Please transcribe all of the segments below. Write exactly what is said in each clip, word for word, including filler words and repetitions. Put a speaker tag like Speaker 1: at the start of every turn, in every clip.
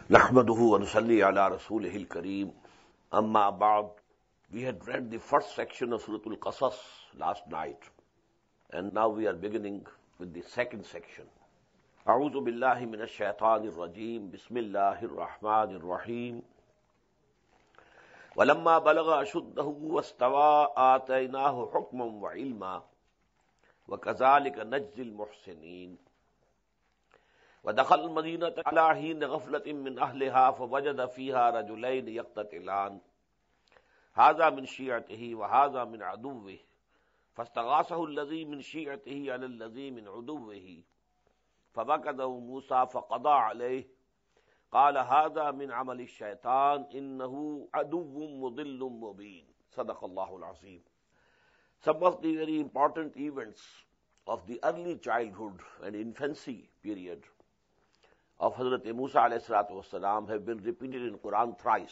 Speaker 1: नहमदुहु व नुसल्ली अला रसूलिहिल करीम अम्मा बाद. We had read the first section of Suratul Qasas last night, and now we are beginning with the second section. A'udhu billahi minash shaitanir rajim. Bismillahir rahmanir rahim. Walamma balagha ashuddahu wastawa ataynahu hukman wa ilma wa kazalika najzil muhsinin. ودخل المدينة على حين غفلة من أهلها فوجد فيها رجلين يقتتلان هذا من شيعته وهذا من عدوه فاستغاثه الذي من شيعته على الذي من عدوه فوكزه موسى فقضى عليه قال هذا من عمل الشيطان إنه عدو مضل مبين. صدق الله العظيم. Some of the very important events of the early childhood and infancy period of Hazrat Musa alayhi salatu wassalam have been repeated in Quran thrice.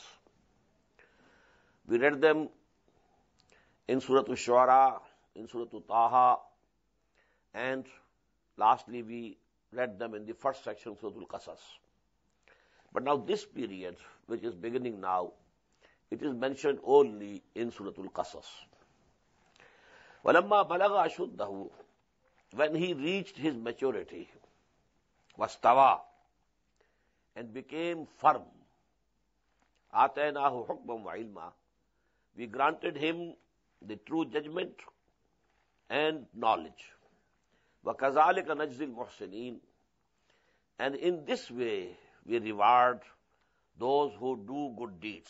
Speaker 1: We read them in Surah Ash-Shu'ara, in Surah Taha, and lastly we read them in the first section of Surah Al-Qasas. But now this period, which is beginning now, it is mentioned only in Surah Al-Qasas. وَلَمَّا بَلَغَ أَشُدَّهُ, when he reached his maturity, wastawa, and became firm, ataynahu hukman wa ilma, we granted him the true judgment and knowledge. Wa kazalika najzil muhsinin, and in this way we reward those who do good deeds.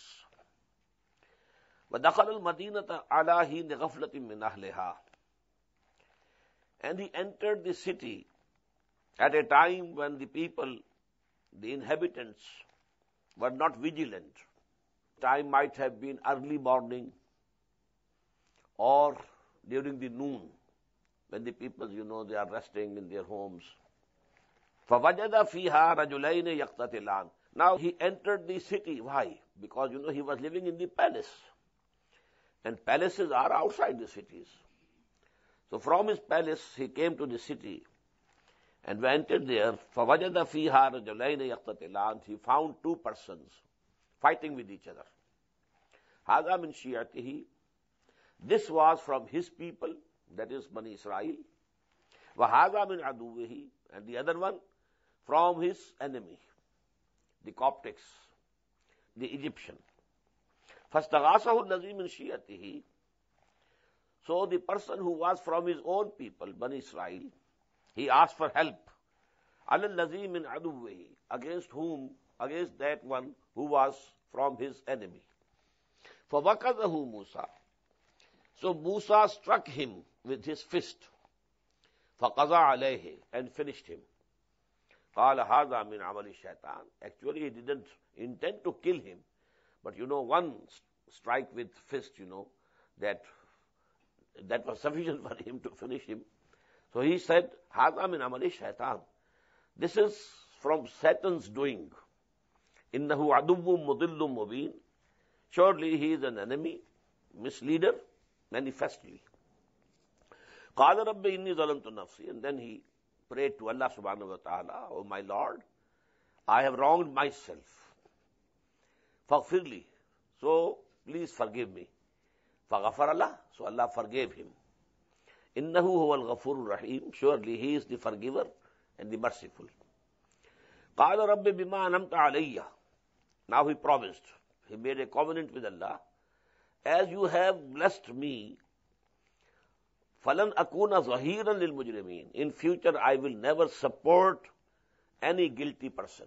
Speaker 1: Wa dakhala al-madinata ala hin ghaflatin min ahliha, and he entered the city at a time when the people, the inhabitants, were not vigilant. Time might have been early morning or during the noon, when the people, you know, they are resting in their homes. فَوَجَدَ فِيهَا رَجُلَيْنِ يَقْتَتِلَانِ. Now he entered the city. Why? Because, you know, he was living in the palace. And palaces are outside the cities. So from his palace, he came to the city. And when entered there, فَوَجَدَ فِيهَا رَجُلَيْنِ يَقْتَتِلَانِ, he found two persons fighting with each other. هَذَا مِنْ شِيَعَتِهِ, this was from his people, that is Bani Israel. وَهَذَا مِنْ عَدُوِّهِ, and the other one from his enemy, the Coptics, the Egyptian. فَاسْتَغَاثَهُ الَّذِي مِنْ شِيَعَتِهِ, so the person who was from his own people, Bani Israel, he asked for help. عَلَى الَّذِي مِنْ عَدُوِّهِ, against whom? Against that one who was from his enemy. فَوَكَذَهُ مُوسَى, so Musa struck him with his fist. فَقَضَى عَلَيْهِ, and finished him. قَالَ هَذَا مِنْ عَمَلِ الشَّيْطَانِ, actually he didn't intend to kill him, but you know, one strike with fist, you know, that that was sufficient for him to finish him. So he said, هَذَا مِنْ عَمَلِ الشَّيْطَانِ, this is from Satan's doing. إِنَّهُ عَدُوٌّ مُضِلٌّ مُبِينٌ, surely he is an enemy, misleader, manifestly. قَالَ رَبِّ إِنِّي ظَلَمْتُ نَفْسِي, and then he prayed to Allah subhanahu wa ta'ala, oh my Lord, I have wronged myself. فَغْفِرْ لِي, so please forgive me. فَغَفَرَ لَهُ, so Allah forgave him. إِنَّهُ هُوَ الْغَفُورُ الرَّحِيمُ, surely he is the forgiver and the merciful. قَالَ رَبِّ بِمَا أَنْعَمْتَ عَلَيَّ, now he promised, he made a covenant with Allah, as you have blessed me, فَلَنْ أَكُونَ ظَهِيرًا لِلْمُجْرِمِينَ, in future I will never support any guilty person.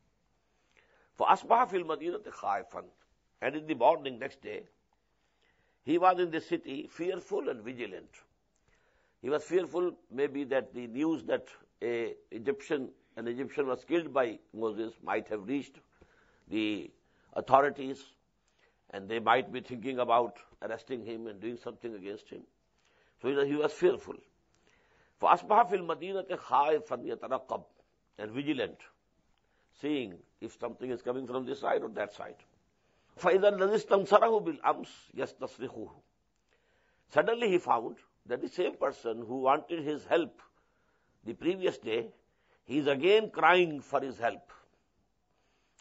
Speaker 1: فَأَصْبَحَ فِي الْمَدِينَةِ خَائِفًا, and in the morning next day, he was in the city fearful and vigilant. He was fearful maybe that the news that a Egyptian, an Egyptian was killed by Moses might have reached the authorities, and they might be thinking about arresting him and doing something against him. So he was fearful. فَأَصْبَحَ فِي الْمَدِينَةِ خَائِفًا يَتَرَقَّبُ, and vigilant, seeing if something is coming from this side or that side. فَإِذَا الَّذِي اسْتَنْصَرَهُ بِالْأَمْسِ يَسْتَصْرِخُهُ, suddenly he found that the same person who wanted his help the previous day, he is again crying for his help.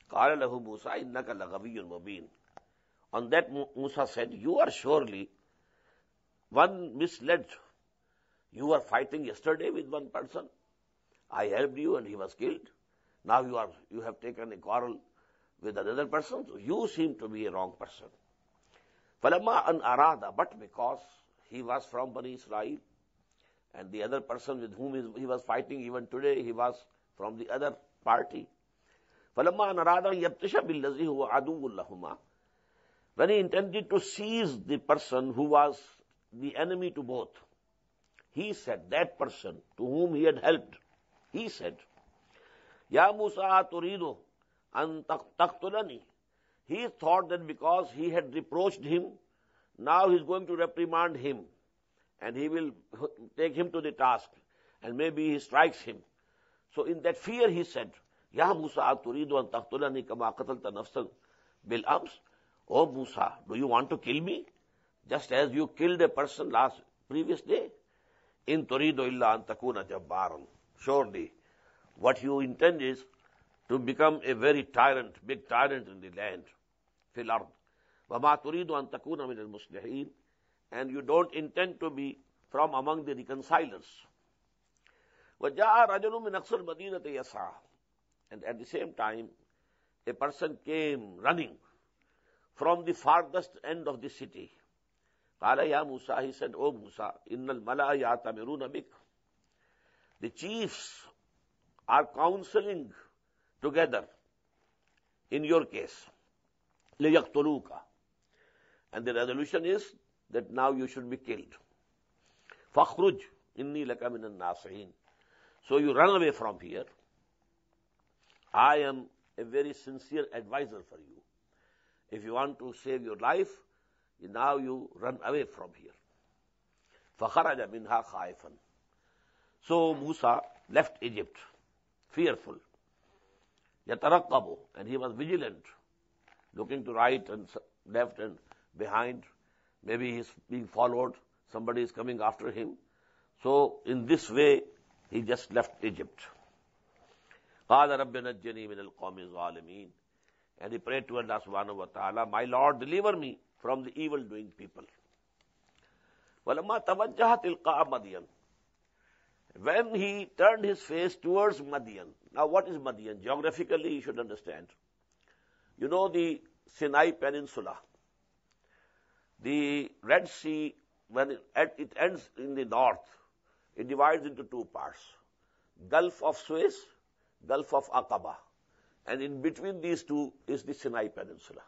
Speaker 1: قال له موسى إنك لغوي مبين. On that Musa said, you are surely one misled. You were fighting yesterday with one person. I helped you and he was killed. Now you are you have taken a quarrel with another person. So you seem to be a wrong person. فَلَمَّا أَنْ أَرَادَ, but because he was from Bani Israel, and the other person with whom he was fighting even today, he was from the other party. فَلَمَّا أَنْ أَرَادَ يَبْتِشَ بِالَّذِي هُوَ عَدُوٌّ لَهُمَا, when he intended to seize the person who was the enemy to both, he said, that person to whom he had helped, he said, Ya Musa turidu an taqtulani. He thought that because he had reproached him, now he is going to reprimand him, and he will take him to the task, and maybe he strikes him. So in that fear he said, Ya Musa turidu an taqtulani kama qatalta nafsan bil ams. Oh Musa, do you want to kill me? Just as you killed a person last previous day. In turidu illa an takuna jabbaran. Surely, what you intend is to become a very tyrant, big tyrant in the land. Fil ard. Wama turidu an takuna min al-muslihin. And you don't intend to be from among the reconcilers. وَجَاءَ رَجُلٌ مِّنْ أَقْصَى الْمَدِينَةِ يَسْعَىٰ. And at the same time, a person came running from the farthest end of the city. قَالَ يَا Musa, he said, O Musa, إِنَّ الْمَلَأَ يَعْتَمِرُونَ بِكَ. The chiefs are counseling together in your case. لِيَقْتُلُوكَ. And the resolution is that now you should be killed. فَخْرُجْ إِنِّي لَكَ مِنَ النَّاصِحِينَ. So you run away from here. I am a very sincere advisor for you. If you want to save your life, now you run away from here. فَخَرَجَ مِنْهَا خَائِفًا. So Musa left Egypt, fearful. يَتَرَقَّبُ. And he was vigilant, looking to right and left and behind. Maybe he's being followed. Somebody is coming after him. So in this way, he just left Egypt. قَالَ رَبِّ نَجِّنِي مِنَ الْقَوْمِ الظَّالِمِينَ. And he prayed to Allah subhanahu wa ta'ala, my Lord, deliver me from the evil-doing people. وَلَمَّا تَوَجَّهَ تِلْقَاءَ مَدْيَنَ. When he turned his face towards Madian. Now what is Madian? Geographically, you should understand. You know the Sinai Peninsula. The Red Sea, when it, it ends in the north, it divides into two parts. Gulf of Suez, Gulf of Aqaba. And in between these two is the Sinai Peninsula.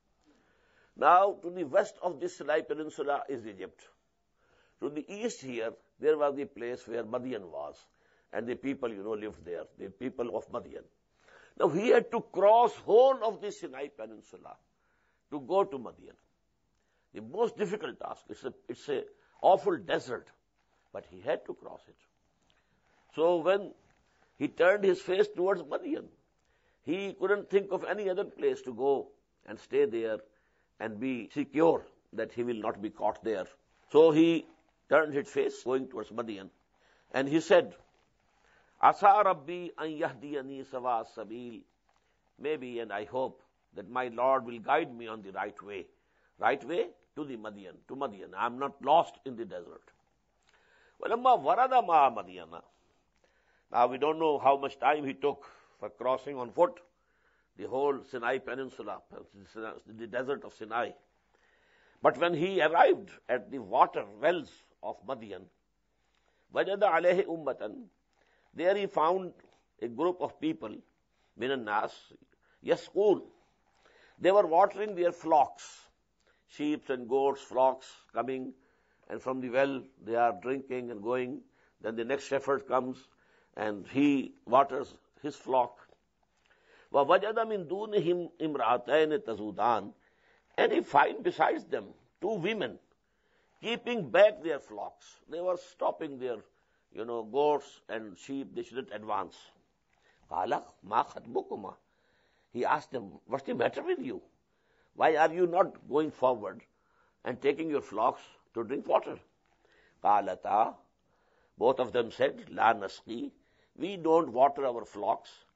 Speaker 1: Now, to the west of this Sinai Peninsula is Egypt. To the east here, there was the place where Madian was. And the people, you know, lived there, the people of Madian. Now, he had to cross whole of the Sinai Peninsula to go to Madian. The most difficult task. It's a, it's a awful desert. But he had to cross it. So when he turned his face towards Madian, he couldn't think of any other place to go and stay there and be secure that he will not be caught there. So he turned his face going towards Madian. And he said, Asa Rabbi an yahdiyani sawa sabil. Maybe and I hope that my Lord will guide me on the right way. Right way to the Madian, to Madian. I am not lost in the desert. وَلَمَّا وَرَدَ مَا مَدْيَنَ. Now we don't know how much time he took for crossing on foot the whole Sinai Peninsula, the desert of Sinai. But when he arrived at the water wells of Madian, وَجَدَ عَلَيْهِ أُمَّةً. There he found a group of people, مِنَ النَّاسِ يَسْقُونَ. They were watering their flocks, sheep and goats, flocks coming, and from the well they are drinking and going. Then the next shepherd comes and he waters his flock. وَوَجَدَ مِن دُونِهِمْ إِمْرَأَتَيْنِ تَزُودَانِ. And he finds besides them two women keeping back their flocks. They were stopping their, you know, goats and sheep. They shouldn't advance. قَالَ مَا خَطْبُكُمَا. He asked them, what's the matter with you? Why are you not going forward and taking your flocks to drink water? قَالَتَا. Both of them said, لَا نَسْقِي. We don't water our flocks.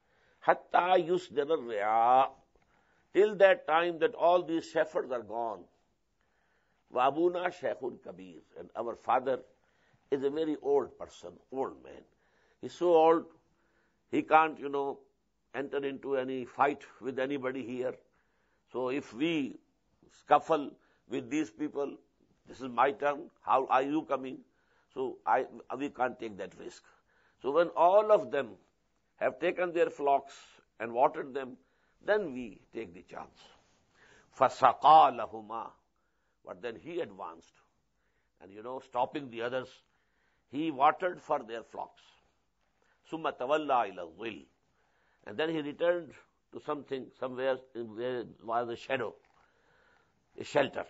Speaker 1: hatta yusdara riya, till that time that all these shepherds are gone. Wa abuna shaykhun kabir, and our father is a very old person, old man. He's so old, he can't, you know, enter into any fight with anybody here. So if we scuffle with these people, this is my turn, how are you coming? So I, we can't take that risk. So when all of them have taken their flocks and watered them, then we take the chance. فَسَقَى لَهُمَا, but then he advanced. And you know, stopping the others, he watered for their flocks. ثُمَّ تَوَلَّى إِلَى الظِّلِّ, and then he returned to something, somewhere where was a shadow, a shelter.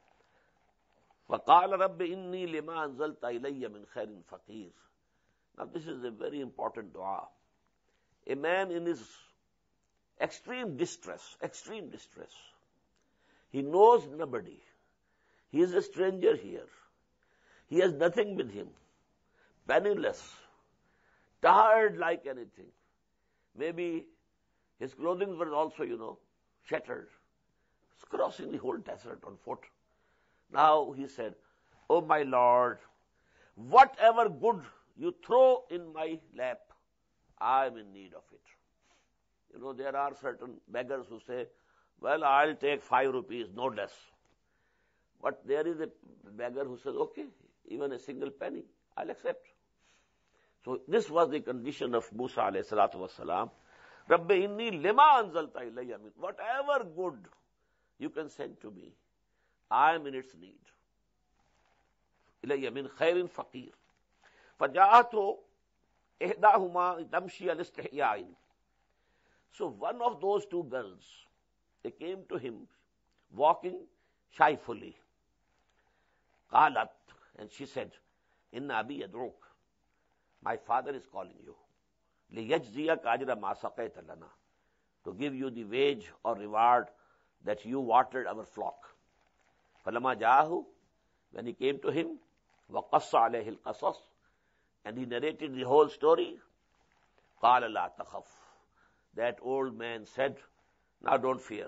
Speaker 1: فَقَالَ رَبِّ إِنِّي لِمَا أَنزَلْتَ إِلَيَّ مِنْ خَيْرٍ فَقِيرٌ. Now this is a very important dua. A man in his extreme distress, extreme distress. He knows nobody. He is a stranger here. He has nothing with him. Penniless. Tired like anything. Maybe his clothing was also, you know, shattered. He's crossing the whole desert on foot. Now he said, "Oh my Lord, whatever good you throw in my lap, I am in need of it." You know, there are certain beggars who say, "Well, I'll take five rupees, no less." But there is a beggar who says, "Okay, even a single penny, I'll accept." So this was the condition of Musa alayhi salatu wassalam. Rabbi inni lima anzalta ilayya min, whatever good you can send to me, I am in its need. Ilayya min khairin faqir. Faja'atu ihdahuma tamshi al-istihya'in. So one of those two girls, they came to him walking shyfully. Qalat, and she said, "Inna abi yad'uk, my father is calling you. Liyajziyaka ajra ma saqaita lana, to give you the wage or reward that you watered our flock." Falama ja'ahu, when he came to him, wa qassa alayhi al-qasas, and he narrated the whole story. Qala la takhaf, that old man said, "Now don't fear.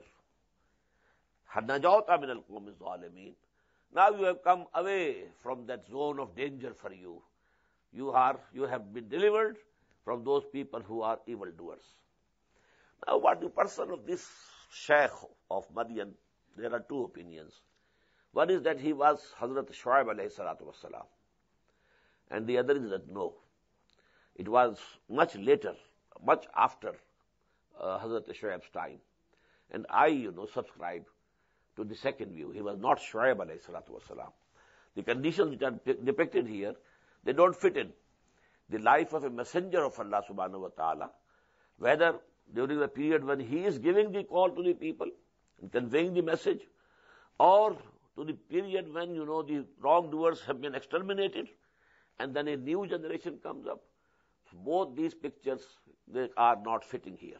Speaker 1: Najawta min al-qawmi zalimin, now you have come away from that zone of danger for you. You are, you have been delivered from those people who are evildoers." Now, what the person of this Shaykh of Madian, there are two opinions. One is that he was Hazrat Shuaib alayhi salatu wassalam, and the other is that no, it was much later, much after uh, Hazrat Shuaib's time. And I, you know, subscribe to the second view. He was not Shuaib alayhi salatu wassalam. The conditions which are depicted here, they don't fit in the life of a messenger of Allah subhanahu wa ta'ala, whether during the period when he is giving the call to the people and conveying the message, or to the period when, you know, the wrongdoers have been exterminated and then a new generation comes up. Both these pictures, they are not fitting here.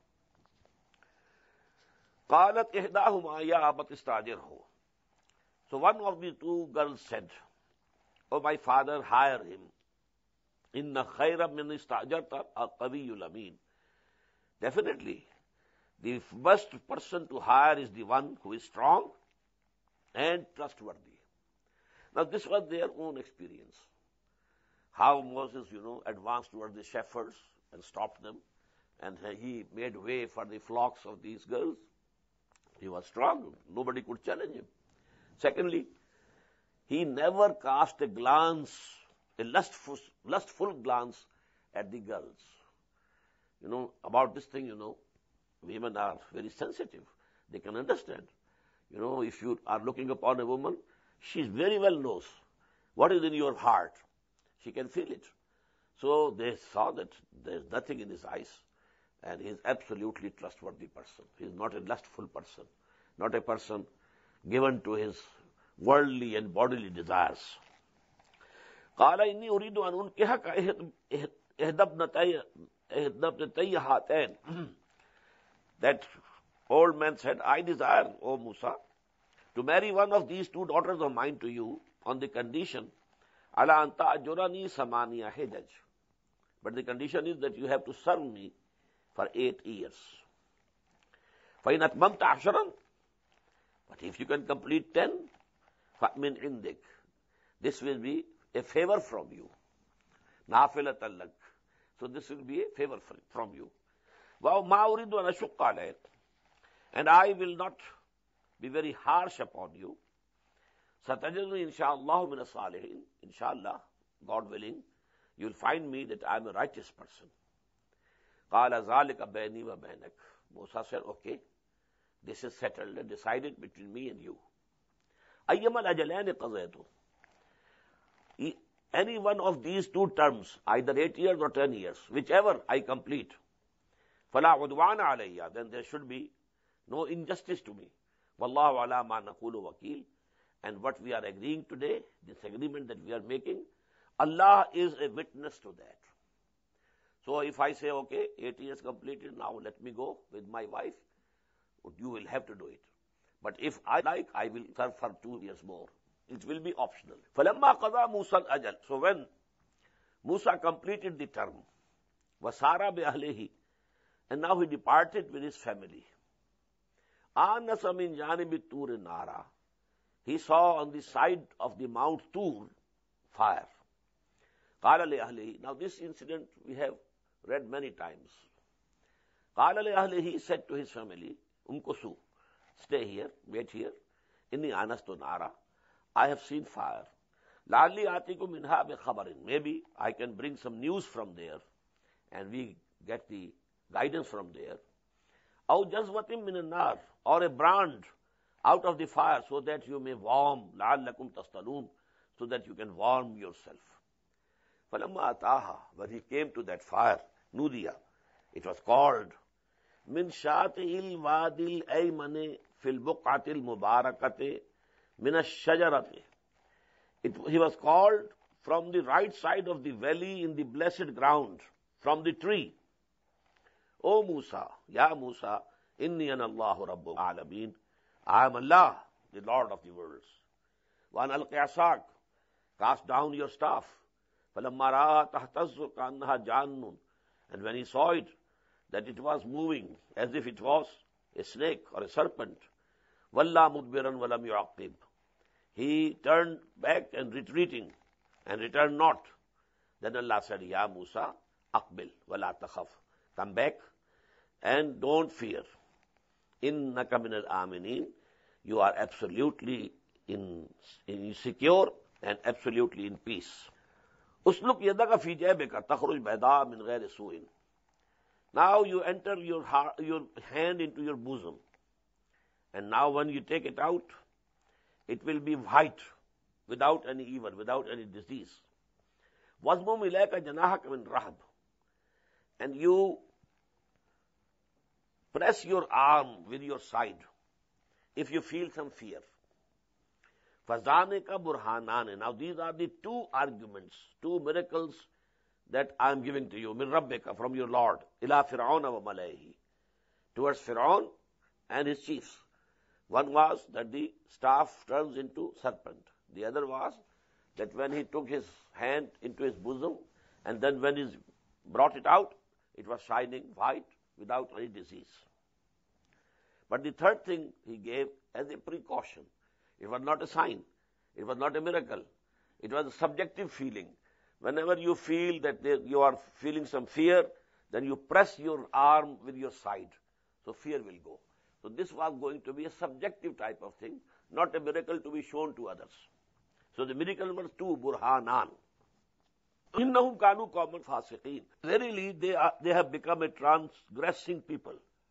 Speaker 1: قالت إحداهما يا أبت استأجره. So one of the two girls said, "Oh my father, hire him. Inna khayra min ista'jarta al-qawiyyul amin." Definitely, the best person to hire is the one who is strong and trustworthy. Now this was their own experience. How Moses, you know, advanced towards the shepherds and stopped them, and he made way for the flocks of these girls. He was strong. Nobody could challenge him. Secondly, he never cast a glance, a lustful, lustful glance at the girls. You know, about this thing, you know, women are very sensitive. They can understand. You know, if you are looking upon a woman, she very well knows what is in your heart. She can feel it. So they saw that there is nothing in his eyes, and he is absolutely trustworthy person. He is not a lustful person, not a person given to his worldly and bodily desires. قال إني أريد أن أنكحك إحدى ابنتي هاتين. That old man said, "I desire, O Musa, to marry one of these two daughters of mine to you on the condition, ala anta ajurani samaniya hijaj. But the condition is that you have to serve me for eight years. فَإِنْ أَتْمَمْتَ عَشْرًا, but if you can complete ten, فَأْمِنْ عِنْدِكَ, this will be a favor from you. نَافِلَةً لَكَ, so this will be a favor from you. وَمَا أُرِيدُ أَنْ أَشُقَّ عَلَيْكَ, and I will not be very harsh upon you. سَتَجِدُنِي إِنْ شَاءَ اللَّهُ مِنَ الصَّالِحِينَ, inshallah, God willing, you'll find me that I'm a righteous person. قَالَ ذَلِكَ بَيْنِي وَبَيْنَكَ, Musa said, okay, this is settled and decided between me and you. أَيَّمَا الْأَجَلَيْنِ قَضَيْتُ, any one of these two terms, either eight years or ten years, whichever I complete, فَلَا عُدْوَانَ عَلَيَّ, then there should be no injustice to me. وَاللَّهُ عَلَى مَا نَقُولُ وَكِيلٌ, and what we are agreeing today, this agreement that we are making, Allah is a witness to that. So if I say, okay, eight years completed, now let me go with my wife, you will have to do it. But if I like, I will serve for two years more. It will be optional. فَلَمَّا قَضَى مُوسَى الْأَجَلَ, so when Musa completed the term, وَسَارَ بِأَهْلِهِ, and now he departed with his family. آنَسَ مِنْ جَانِبِ الطُّورِ نَارًا, he saw on the side of the Mount Tur fire. قَالَ لِأَهْلِهِ, now this incident we have read many times. قَالَ لِأَهْلِهِ, he said to his family, umkusu, stay here, wait here. Inni anastu nara, I have seen fire. لَعَلِّي آتِكُم مِنْهَا بِخَبَرٍ, maybe I can bring some news from there, and we get the guidance from there. أَوْ جَزْوَةٍ مِنَ النَّارِ, or a brand out of the fire, so that you may warm, لَعَلَّكُمْ تَصْطَلُونَ, so that you can warm yourself. فَلَمَّا أَتَاهَا, when he came to that fire, Nudiya, it was called, مِنْ شَاطِئِ الْوَادِ الْأَيْمَنِ فِي الْبُقْعَةِ الْمُبَارَكَةِ مِنَ الشَّجَرَةِ, it, he was called from the right side of the valley in the blessed ground, from the tree. O Musa, Ya Musa, inni ana Allahu Rabbul Alameen, I am Allah, the Lord of the worlds. Wa alqi asak, cast down your staff. Falamma ra'a tahtazzu ka'annaha jannun, and when he saw it, that it was moving as if it was a snake or a serpent, walla mudbiran walam yu'aqib, he turned back and retreating, and returned not. Then Allah said, Ya Musa, aqbil wala takhaf, come back and don't fear. Innaka min al-aminin, you are absolutely in, in secure and absolutely in peace. Usluk yadaka fi jaybika takhruj bayda min ghayri su'in. Now you enter your heart, your hand into your bosom, and now when you take it out, it will be white, without any evil, without any disease. Wazmum ilayka janahaka min rahab, and you press your arm with your side if you feel some fear. Fazaneka burhanane, now these are the two arguments, two miracles that I am giving to you, min rabbika, from your Lord, ila Fir'auna wa malayhi, towards Fir'aun and his chiefs. One was that the staff turns into serpent. The other was that when he took his hand into his bosom, and then when he brought it out, it was shining white without any disease. But the third thing he gave as a precaution. It was not a sign. It was not a miracle. It was a subjective feeling. Whenever you feel that there, you are feeling some fear, then you press your arm with your side. So fear will go. So this was going to be a subjective type of thing, not a miracle to be shown to others. So the miracle was two, burhanan. Innahum kanu qawman fasiqeen. Verily, they are, they have become a transgressing people.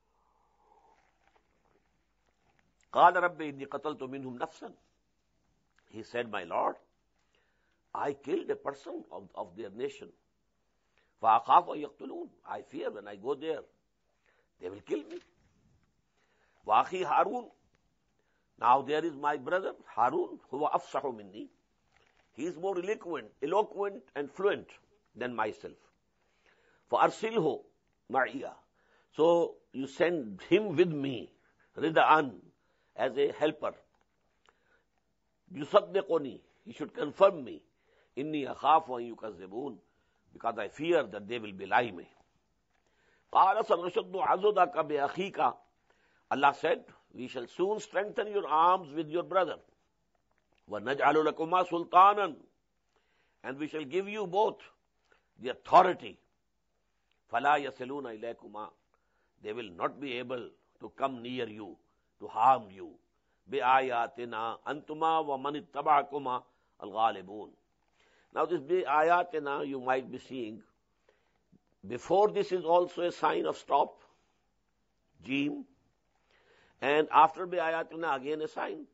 Speaker 1: Qala rabbi inni qataltu minhum nafsan. He said, my Lord, I killed a person of, of their nation. فَأَخَافُ أَن يَقْتُلُونَ, I fear when I go there, they will kill me. وَأَخِي Harun, now there is my brother Harun, huwa afsahu minni. He is more eloquent, eloquent and fluent than myself. فَأَرْسِلْهُ مَعِيَ, so you send him with me, rida'an, as a helper. يُصَدِّقُنِي, he should confirm me. Inni akhafu an yukazzibun, because I fear that they will belie me. قَالَ سَنَشُدُّ عَضُدَكَ بِأَخِيكَ. Allah said, we shall soon strengthen your arms with your brother. وَنَجْعَلُ لَكُمَا سُلْطَانًا. And we shall give you both the authority. فَلَا يَصِلُونَ إِلَيْكُمَا. They will not be able to come near you, to harm you. بِآيَاتِنَا أَنْتُمَا وَمَنِ اتَّبَعَكُمَا الْغَالِبُونَ. Now this بِآيَاتِنَا you might be seeing. Before this is also a sign of stop, Jim. And after بِآيَاتِنَا again a sign.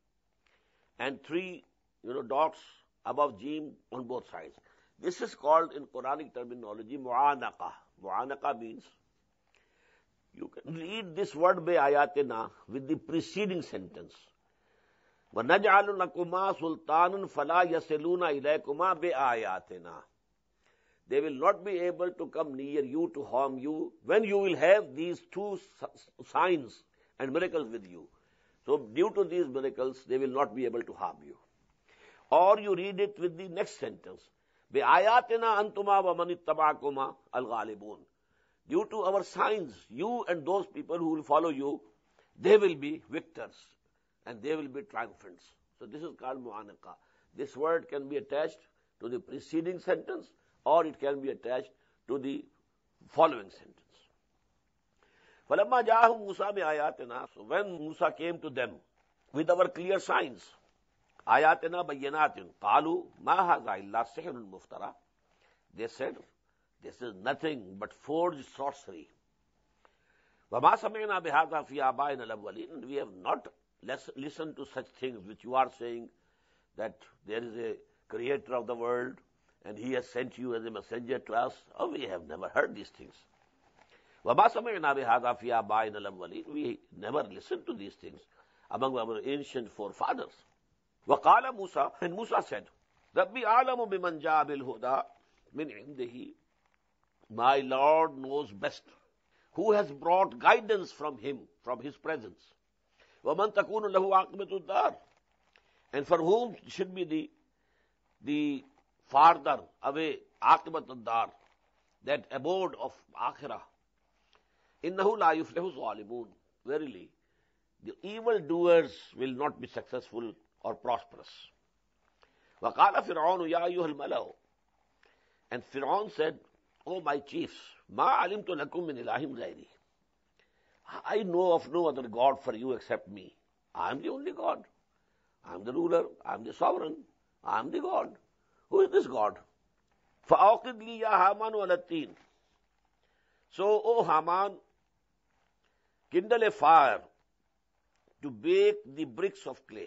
Speaker 1: And three, you know, dots above Jim on both sides. This is called in Quranic terminology mu'anaqa. Mu'anaqa means you can read this word بِآيَاتِنَا with the preceding sentence. وَنَجْعَلُ لَكُمَا سُلْطَانًا فَلَا يَصِلُونَ إِلَيْكُمَا بِآيَاتِنَا. They will not be able to come near you to harm you when you will have these two signs and miracles with you. So due to these miracles, they will not be able to harm you. Or you read it with the next sentence. بِآيَاتِنَا أَنْتُمَا وَمَنِ اتَّبَعَكُمَا الْغَالِبُونَ. Due to our signs, you and those people who will follow you, they will be victors and they will be triumphants. So this is called mu'anaqa. This word can be attached to the preceding sentence or it can be attached to the following sentence. فَلَمَّا جَاءَهُمْ مُوسَى بِآيَاتِنَا. So when Musa came to them with our clear signs, آيَاتِنَا بَيِّنَاتٍ قَالُوا مَا هَذَا إِلَّا سِحْرٌ مُفْتَرًى. They said, this is nothing but forged sorcery. وَمَا سَمِعْنَا بِهَذَا فِي آبَائِنَا الْأَوَّلِينَ. We have not listened to such things which you are saying, that there is a creator of the world and he has sent you as a messenger to us. Oh, we have never heard these things. وَمَا سَمِعْنَا بِهَذَا فِي آبَائِنَا الْأَوَّلِينَ. We never listened to these things among our ancient forefathers. وَقَالَ مُوسَى. And Musa said, رَبِّ أَعْلَمُ بِمَنْ جَاءَ بِالْهُدَى مِنْ عِنْدِهِ. My Lord knows best who has brought guidance from him, from his presence. وَمَنْ تَكُونُ لَهُ عَاقِبَةُ الدَّارِ. And for whom should be the, the farther away, عَاقِبَةُ الدَّارِ, that abode of Akhirah. إِنَّهُ لَا يُفْلِحُ الظَّالِمُونَ. Verily, the evildoers will not be successful or prosperous. وَقَالَ فِرْعَوْنُ يَا أَيُّهَا الْمَلَأُ. And Fir'aun said, O my chiefs, مَا عَلِمْتُ لَكُمْ مِنْ إِلَٰهٍ غَيْرِي. I know of no other God for you except me. I am the only God. I am the ruler. I am the sovereign. I am the God. Who is this God? فَأَوْقِدْ لِي يَا هَامَانُ عَلَى الطِّينِ. So, O Haman, kindle a fire to bake the bricks of clay.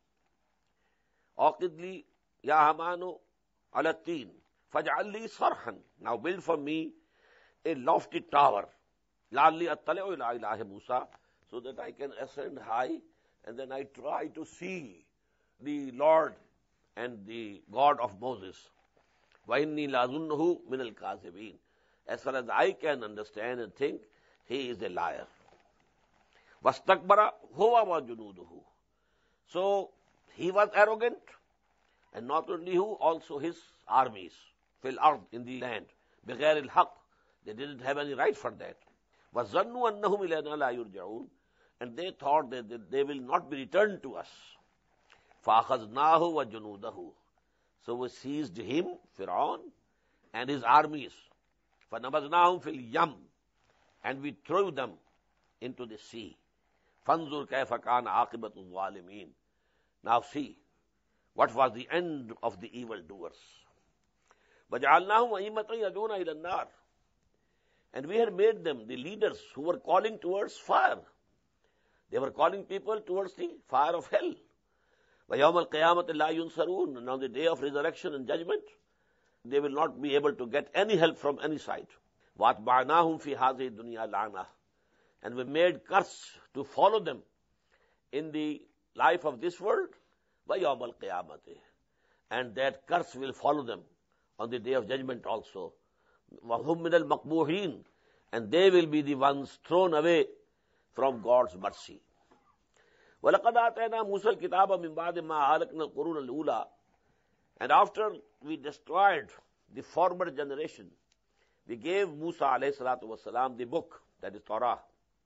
Speaker 1: أَوْقِدْ لِي يَا هَامَانُ عَلَى الطِّينِ فَاجْعَلْ لِي صَرْحًا. Now build for me a lofty tower. لَعَلِّي أَطَّلِعُ إِلَىٰ إِلَٰهِ مُوسَى. So that I can ascend high and then I try to see the Lord and the God of Moses. وَإِنِّي لَأَظُنُّهُ مِنَ الْكَاذِبِينَ. As far as I can understand and think, he is a liar. وَاسْتَكْبَرَ هُوَ وَجُنُودُهُ. So he was arrogant, and not only who, also his armies. fil ard, in the land, بغير الحق. They didn't have any right for that. وَظَنُّوا أَنَّهُمْ إِلَيْنَا لَا يُرْجَعُونَ. And they thought that they will not be returned to us. فَأَخَذْنَاهُ وَجُنُودَهُ. So we seized him, Fir'aun, and his armies. فَنَبَذْنَاهُمْ فِي الْيَمِّ. And we threw them into the sea. فَانْظُرْ كَيْفَ كَانَ عَاقِبَةُ الظَّالِمِينَ. Now see, what was the end of the evildoers? وَجَعَلْنَاهُمْ أَئِمَّةً يَدْعُونَ إِلَى النَّارِ. And we had made them the leaders who were calling towards fire. They were calling people towards the fire of hell. وَيَوْمَ الْقِيَامَةِ لَا يُنْصَرُونَ. And on the day of resurrection and judgment, they will not be able to get any help from any side. وَأَتْبَعْنَاهُمْ فِي هَذِهِ الدُّنْيَا لَعْنَةً. And we made curse to follow them in the life of this world. وَيَوْمَ الْقِيَامَةِ. And that curse will follow them on the day of judgment also. وَهُمْ مِنَ الْمَقْبُوحِينَ. And they will be the ones thrown away from God's mercy. وَلَقَدْ آتَيْنَا مُوسَى الْكِتَابَ مِنْ بَعْدِ مَا أَهْلَكْنَا الْقُرُونَ الْأُولَى. And after we destroyed the former generation, we gave Musa alayhi salatu wasalam the book, that is Torah.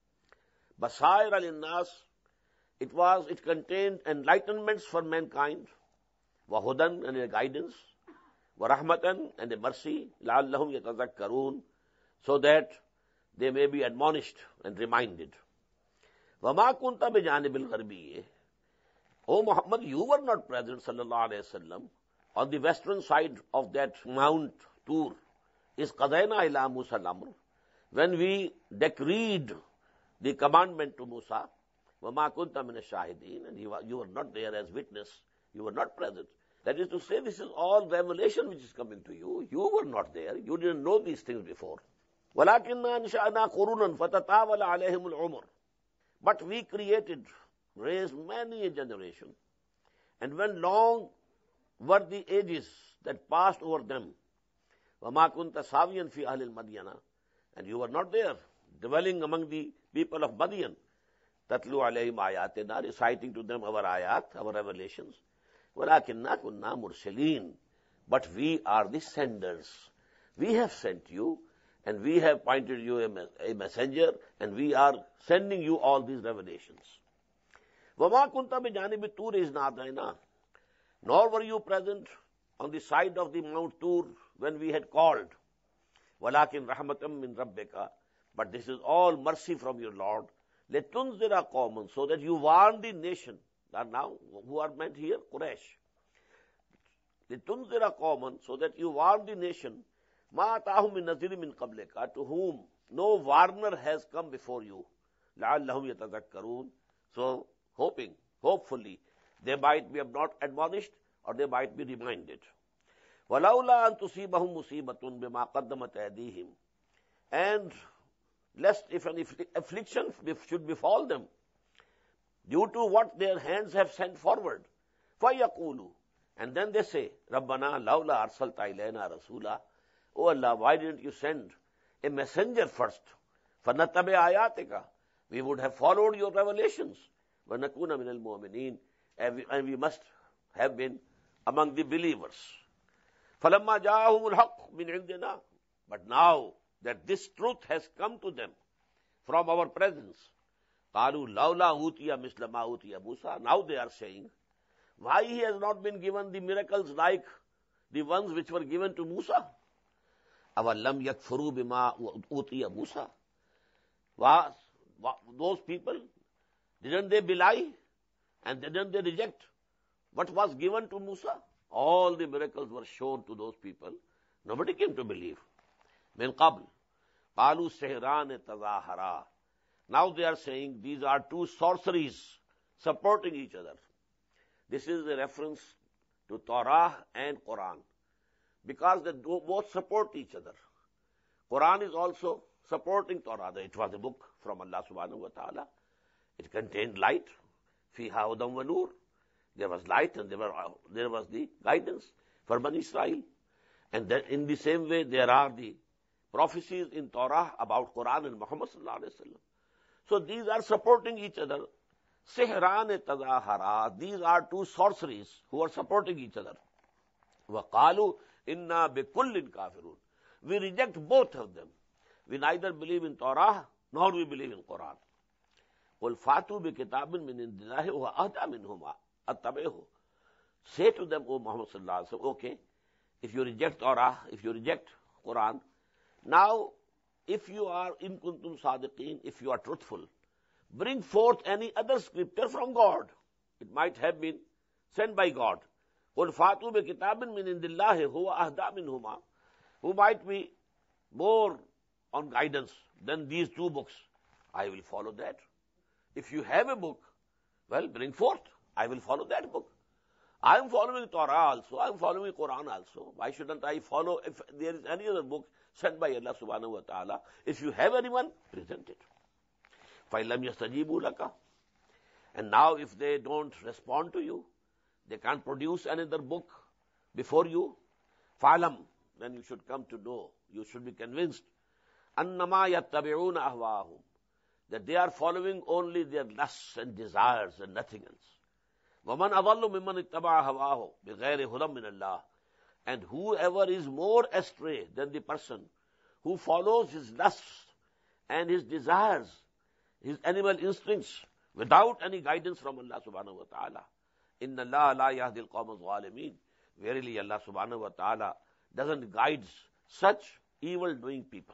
Speaker 1: Basair al-Innas, it was, it contained enlightenments for mankind, wahudan, and a guidance, warahmatan, and a mercy, la'allahum yatazakkarun, so that they may be admonished and reminded. Wama kunta bijanibil gharbi. O Muhammad, you were not present, sallallahu alayhi wasallam, on the western side of that Mount Tur, is qadayna ila Musa al-amr, when we decreed the commandment to Musa, وَمَا كُنْتَ مِنَ الشَّاهِدِينَ, and you were, you were not there as witness, you were not present. That is to say, this is all revelation which is coming to you. You were not there, you didn't know these things before. وَلَكِنَّا أَنْشَأْنَا قُرُونًا فَتَطَاوَلَ عَلَيْهِمُ الْعُمُرُ. But we created, raised many a generation, and when long were the ages that passed over them, وَمَا كُنْتَ سَاوِيًا فِي أَهْلِ الْمَدْيَنَ, and you were not there, dwelling among the people of Madian, tatlu alayhim ayatina, reciting to them our ayat, our revelations. وَلَكِنَّا كُنَّا مُرْسِلِينَ, but we are the senders. We have sent you, and we have appointed you a, a messenger, and we are sending you all these revelations. وَمَا كُنْتَ بِجَانِبِ الطُّورِ إِذْ نَادَيْنَا, nor were you present on the side of the Mount Tur when we had called. وَلَكِنْ رَحْمَةً مِّن رَبِّكَ, but this is all mercy from your Lord. لَتُنْذِرَ قَوْمًا, so that you warn the nation. And now, who are meant here? Quraysh. لِتُنْذِرَ قَوْمًا, so that you warn the nation. مَا أَتَاهُم مِّن نَذِيرٍ مِّن قَبْلِكَ, to whom no warner has come before you. لَعَلَّهُمْ يَتَذَكَّرُونَ, so hoping, hopefully, they might be not admonished, or they might be reminded. وَلَوْلَا أَن تُصِيبَهُم مُّصِيبَةٌ بِمَا قَدَّمَتْ أَيْدِيهِمْ, and lest if an affliction should befall them due to what their hands have sent forward. فَيَقُولُوا, and then they say, رَبَّنَا لَوْلَا أَرْسَلْتَ إِلَيْنَا رَسُولًا, O Allah, why didn't you send a messenger first? فَنَتَّبِعْ آيَاتِكَ, we would have followed your revelations. وَنَكُونَ مِنَ الْمُؤْمِنِينَ, and we must have been among the believers. فَلَمَّا جَاءَهُمُ الْحَقُّ مِنْ عِنْدِنَا, but now that this truth has come to them from our presence, قَالُوا لَوْلَا أُوتِيَ مِثْلَ مَا أُوتِيَ مُوسَى, now they are saying, why he has not been given the miracles like the ones which were given to Musa? أَوَلَّمْ يَكْفُرُوا بِمَا أُوتِيَ مُوسَى, those people, didn't they belie and didn't they reject what was given to Musa? All the miracles were shown to those people. Nobody came to believe. Min qabl, qalu sihran tazahara. Now they are saying these are two sorceries supporting each other. This is a reference to Torah and Quran, because they both support each other. Quran is also supporting Torah. It was a book from Allah subhanahu wa ta'ala. It contained light. Fiha hudam wa nur. There was light and there, were, there was the guidance for Bani Israel. And then in the same way, there are the prophecies in Torah about Quran and Muhammad sallallahu alayhi wa sallam. So these are supporting each other. Sihran tazahara. These are two sorceries who are supporting each other. وَقَالُوا إِنَّا بِكُلٍّ كَافِرُونَ. We reject both of them. We neither believe in Torah nor we believe in Quran. قُلْ فَاتُوا بِكِتَابٍ مِّنْ عِنْدِ اللَّهِ وَأَهْدَىٰ مِنْهُمَا أَتَّبِعْهُ. Say to them, O Muhammad sallallahu alaihi wasallam, okay, if you reject Torah, if you reject Quran, now if you are in kuntum sadiqeen, if you are truthful, bring forth any other scripture from God. It might have been sent by God. قُلْ فَاتُوا بِكِتَابٍ مِّنْ عِنْدِ اللَّهِ هُوَ أَهْدَىٰ مِنْهُمَا, who might be more on guidance than these two books. I will follow that. If you have a book, well, bring forth. I will follow that book. I am following Torah also. I am following Quran also. Why shouldn't I follow if there is any other book sent by Allah subhanahu wa ta'ala? If you have anyone, present it. فَإِلَّمْ يَسْتَجِيبُوا لَكَ. And now if they don't respond to you, they can't produce another book before you, فَعْلَمْ, then you should come to know, you should be convinced, أَنَّمَا يَتَّبِعُونَ أَهْوَاهُمْ, that they are following only their lusts and desires and nothing else. وَمَنْ أَضَلُّ مِمَّنِ اتَّبَعَ هَوَاهُ بِغَيْرِ هُدًى مِّنَ اللَّهِ. And whoever is more astray than the person who follows his lusts and his desires, his animal instincts, without any guidance from Allah subhanahu wa ta'ala. Inna Allah la yahdil qawma zalimeen. Verily Allah subhanahu wa ta'ala doesn't guide such evil-doing people.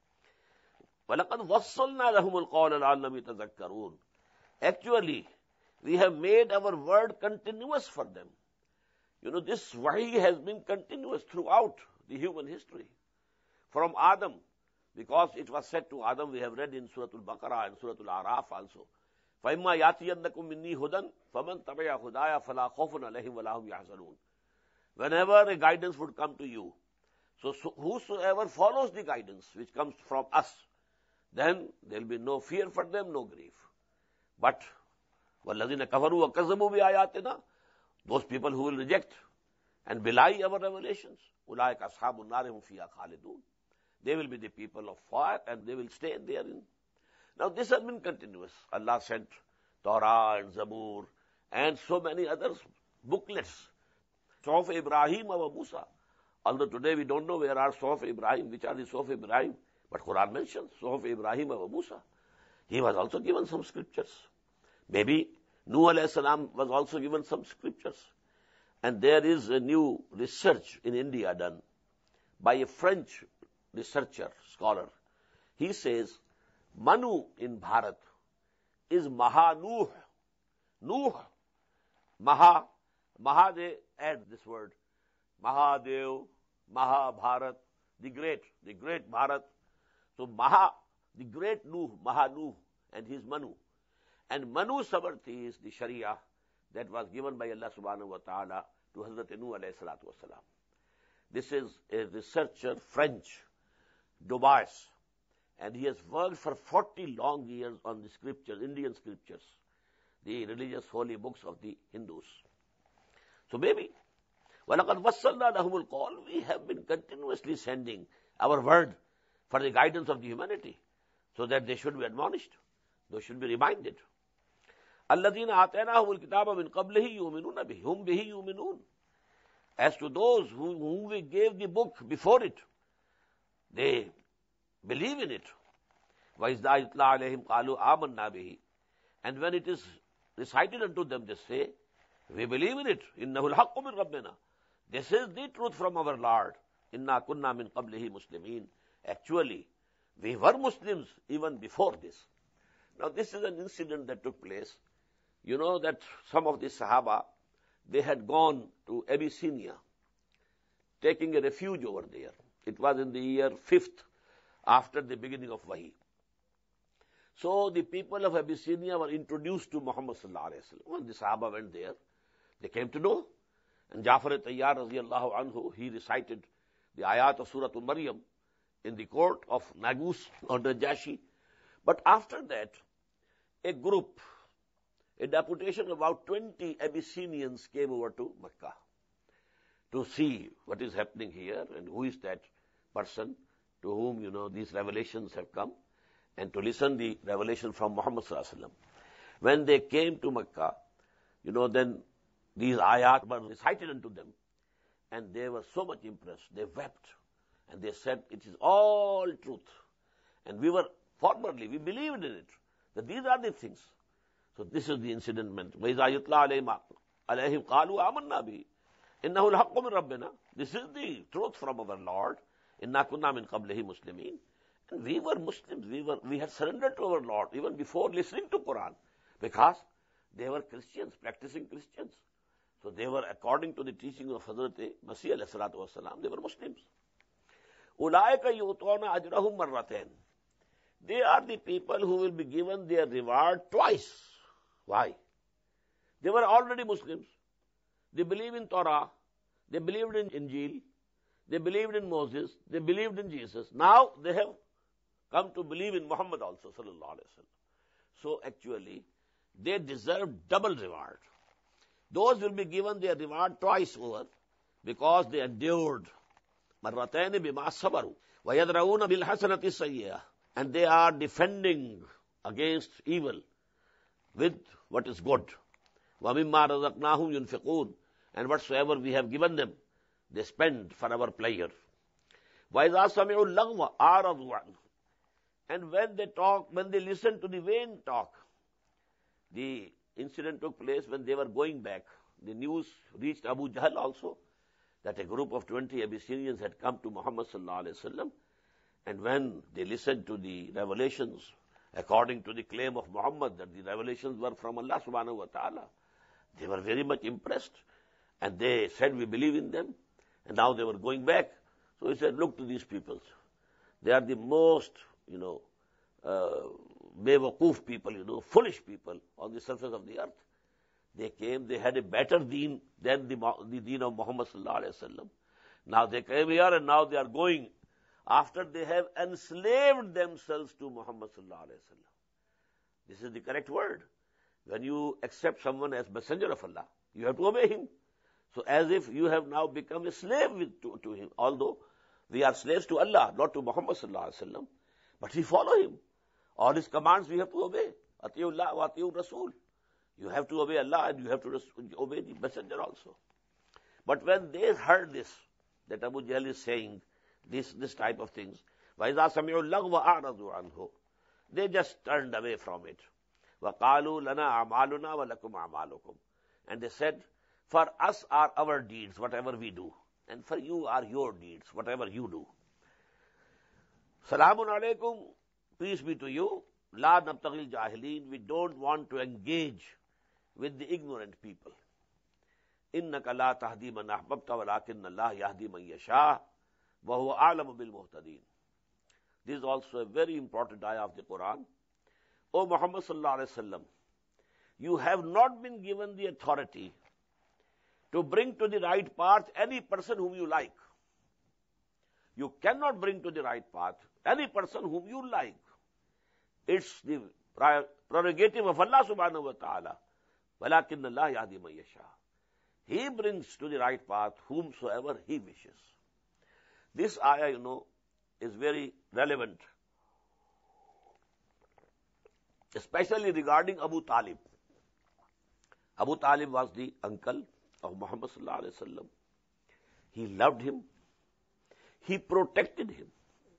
Speaker 1: وَلَقَدْ وَصَّلْنَا لَهُمُ الْقَوْلَ لَعَلَّهُمْ يَتَذَكَّرُونَ. Actually, we have made our word continuous for them. You know, this wahi has been continuous throughout the human history. From Adam, because it was said to Adam, we have read in Surah Al-Baqarah and Surah Al-Araf also, فَإِمَّا يَأْتِيَنَّكُم مِّنِّي هُدًى فَمَن تَبِعَ هُدَايَ فَلَا خَوْفٌ عَلَيْهِمْ وَلَا هُمْ يَحْزَنُونَ. Whenever a guidance would come to you, so, so whosoever follows the guidance which comes from us, then there will be no fear for them, no grief. But وَالَّذِينَ كَفَرُوا وَكَذَّبُوا بِآيَاتِنَا, those people who will reject and belie our revelations, أُولَٰئِكَ أَصْحَابُ النَّارِ هُمْ فِيهَا خَالِدُونَ. They will be the people of fire and they will stay therein. Now this has been continuous. Allah sent Torah and Zabur and so many other booklets. Suhuf Ibrahim wa Musa. Although today we don't know where are Suhuf Ibrahim, which are the Suhuf Ibrahim, but Quran mentions Suhuf Ibrahim wa Musa. He was also given some scriptures. Maybe Nuh alayhi salam was also given some scriptures. And there is a new research in India done by a French researcher, scholar. He says, Manu in Bharat is Mahanuh. Nuh. Maha. Maha, they add this word. Mahadev, Mahabharat, the great, the great Bharat. So Maha, the great Nuh, Mahanuh, and his Manu. And Manu Sabarthi is the Sharia that was given by Allah subhanahu wa ta'ala to Hazrat Nuh alayhi salatu wasalam. This is a researcher, French, Dubais, and he has worked for forty long years on the scriptures, Indian scriptures, the religious holy books of the Hindus. So maybe, وَلَقَدْ وَصَّلْنَا لَهُمُ الْقَوْلِ, we have been continuously sending our word for the guidance of the humanity, so that they should be admonished, they should be reminded. الَّذِينَ آتَيْنَاهُمُ الْكِتَابَ مِنْ قَبْلِهِ يُؤْمِنُونَ بِهِ هُمْ بِهِ يُؤْمِنُونَ. As to those who, whom we gave the book before it, they believe in it. وَإِذْ يُتْلَىٰ عَلَيْهِمْ قَالُوا آمَنَّا بِهِ. And when it is recited unto them, they say, we believe in it. إِنَّهُ الْحَقُّ مِنْ رَبِّنَا. This is the truth from our Lord. إِنَّا كُنَّا مِنْ قَبْلِهِ مُسْلِمِينَ. Actually, we were Muslims even before this. Now, this is an incident that took place. You know that some of the Sahaba, they had gone to Abyssinia, taking a refuge over there. It was in the year fifth after the beginning of Wahi. So the people of Abyssinia were introduced to Muhammad sallallahu alaihi wasallam. When the Sahaba went there, they came to know. And Jafar al-Tayyar radiyallahu anhu, he recited the ayat of Surah Al-Maryam in the court of Nagus or Najashi. But after that, a group, a deputation of about twenty Abyssinians came over to Mecca to see what is happening here and who is that person to whom, you know, these revelations have come, and to listen the revelation from Muhammad sallallahu alaihi wasallam. When they came to Mecca, you know, then these ayat were recited unto them, and they were so much impressed. They wept, and they said, it is all truth. And we were, formerly, we believed in it, that these are the things. So this is the incident meant. وَإِذَا يُتْلَىٰ عَلَيْهِمْ قَالُوا آمَنَّا بِهِ إِنَّهُ الْحَقُّ مِنْ رَبِّنَا. This is the truth from our Lord. إِنَّا كُنَّا مِنْ قَبْلِهِ مُسْلِمِينَ. And we were Muslims. We were, we had surrendered to our Lord even before listening to Quran, because they were Christians, practicing Christians. So they were, according to the teaching of Hazrat Masih alayhi salatu wasalam, they were Muslims. أُولَٰئِكَ يُؤْتَوْنَ أَجْرَهُمْ مَرَّتَيْنِ. They are the people who will be given their reward twice. Why? They were already Muslims. They believed in Torah. They believed in Injil. They believed in Moses. They believed in Jesus. Now they have come to believe in Muhammad also, sallallahu alaihi wasallam. So actually, they deserve double reward. Those will be given their reward twice over, because they endured. مَرَّتَيْنِ بِمَا صَبَرُوا وَيَدْرَؤُونَ بِالْحَسَنَةِ السَّيِّئَةِ. And they are defending against evil with what is good. وَمِمَّا رَزَقْنَاهُمْ يُنْفِقُونَ. And whatsoever we have given them, they spend for our pleasure. وَإِذَا سَمِعُوا اللَّغْوَ أَعْرَضُوا عَنْهُ. And when they talk, when they listen to the vain talk, the incident took place when they were going back. The news reached Abu Jahl also that a group of twenty Abyssinians had come to Muhammad sallallahu alaihi wasallam, and when they listened to the revelations, according to the claim of Muhammad that the revelations were from Allah subhanahu wa ta'ala, they were very much impressed, and they said, we believe in them, and now they were going back. So he said, look to these people. They are the most, you know, uh, bewakoof people, you know, foolish people on the surface of the earth. They came, they had a better deen than the, the deen of Muhammad sallallahu alaihi wasallam. Now they came here and now they are going after they have enslaved themselves to Muhammad sallallahu alaihi wasallam. This is the correct word. When you accept someone as messenger of Allah, you have to obey him. So as if you have now become a slave with, to, to him, although we are slaves to Allah, not to Muhammad sallallahu alaihi wasallam, but we follow him. All his commands we have to obey. Atiullah wa atiur Rasul. You have to obey Allah and you have to obey the messenger also. But when they heard this, that Abu Jahl is saying this, this type of things, وَإِذَا سَمِعُوا اللَّغْوَ أَعْرَضُوا عَنْهُ, they just turned away from it. وَقَالُوا لَنَا أَعْمَالُنَا وَلَكُمْ أَعْمَالُكُمْ. And they said, for us are our deeds, whatever we do, and for you are your deeds, whatever you do. Salamun alaykum, peace be to you. La nabtaghil jahilin, we don't want to engage with the ignorant people. Innaka la tahdi man ahbabta walakinna Allah yahdi man yasha wa huwa a'lamu bil muhtadin. This is also a very important ayah of the Quran. O Muhammad sallallahu alaihi wasallam, you have not been given the authority to bring to the right path any person whom you like. You cannot bring to the right path any person whom you like. It's the prerogative of Allah subhanahu wa ta'ala. وَلَكِنَّ اللَّهَ يَهْدِي مَن يَشَاءُ. He brings to the right path whomsoever he wishes. This ayah, you know, is very relevant, especially regarding Abu Talib. Abu Talib was the uncle of Muhammad sallallahu alaihi wasallam. He loved him. He protected him.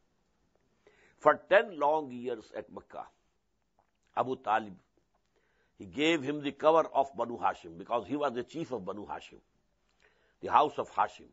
Speaker 1: For ten long years at Makkah, Abu Talib, he gave him the cover of Banu Hashim because he was the chief of Banu Hashim, the house of Hashim.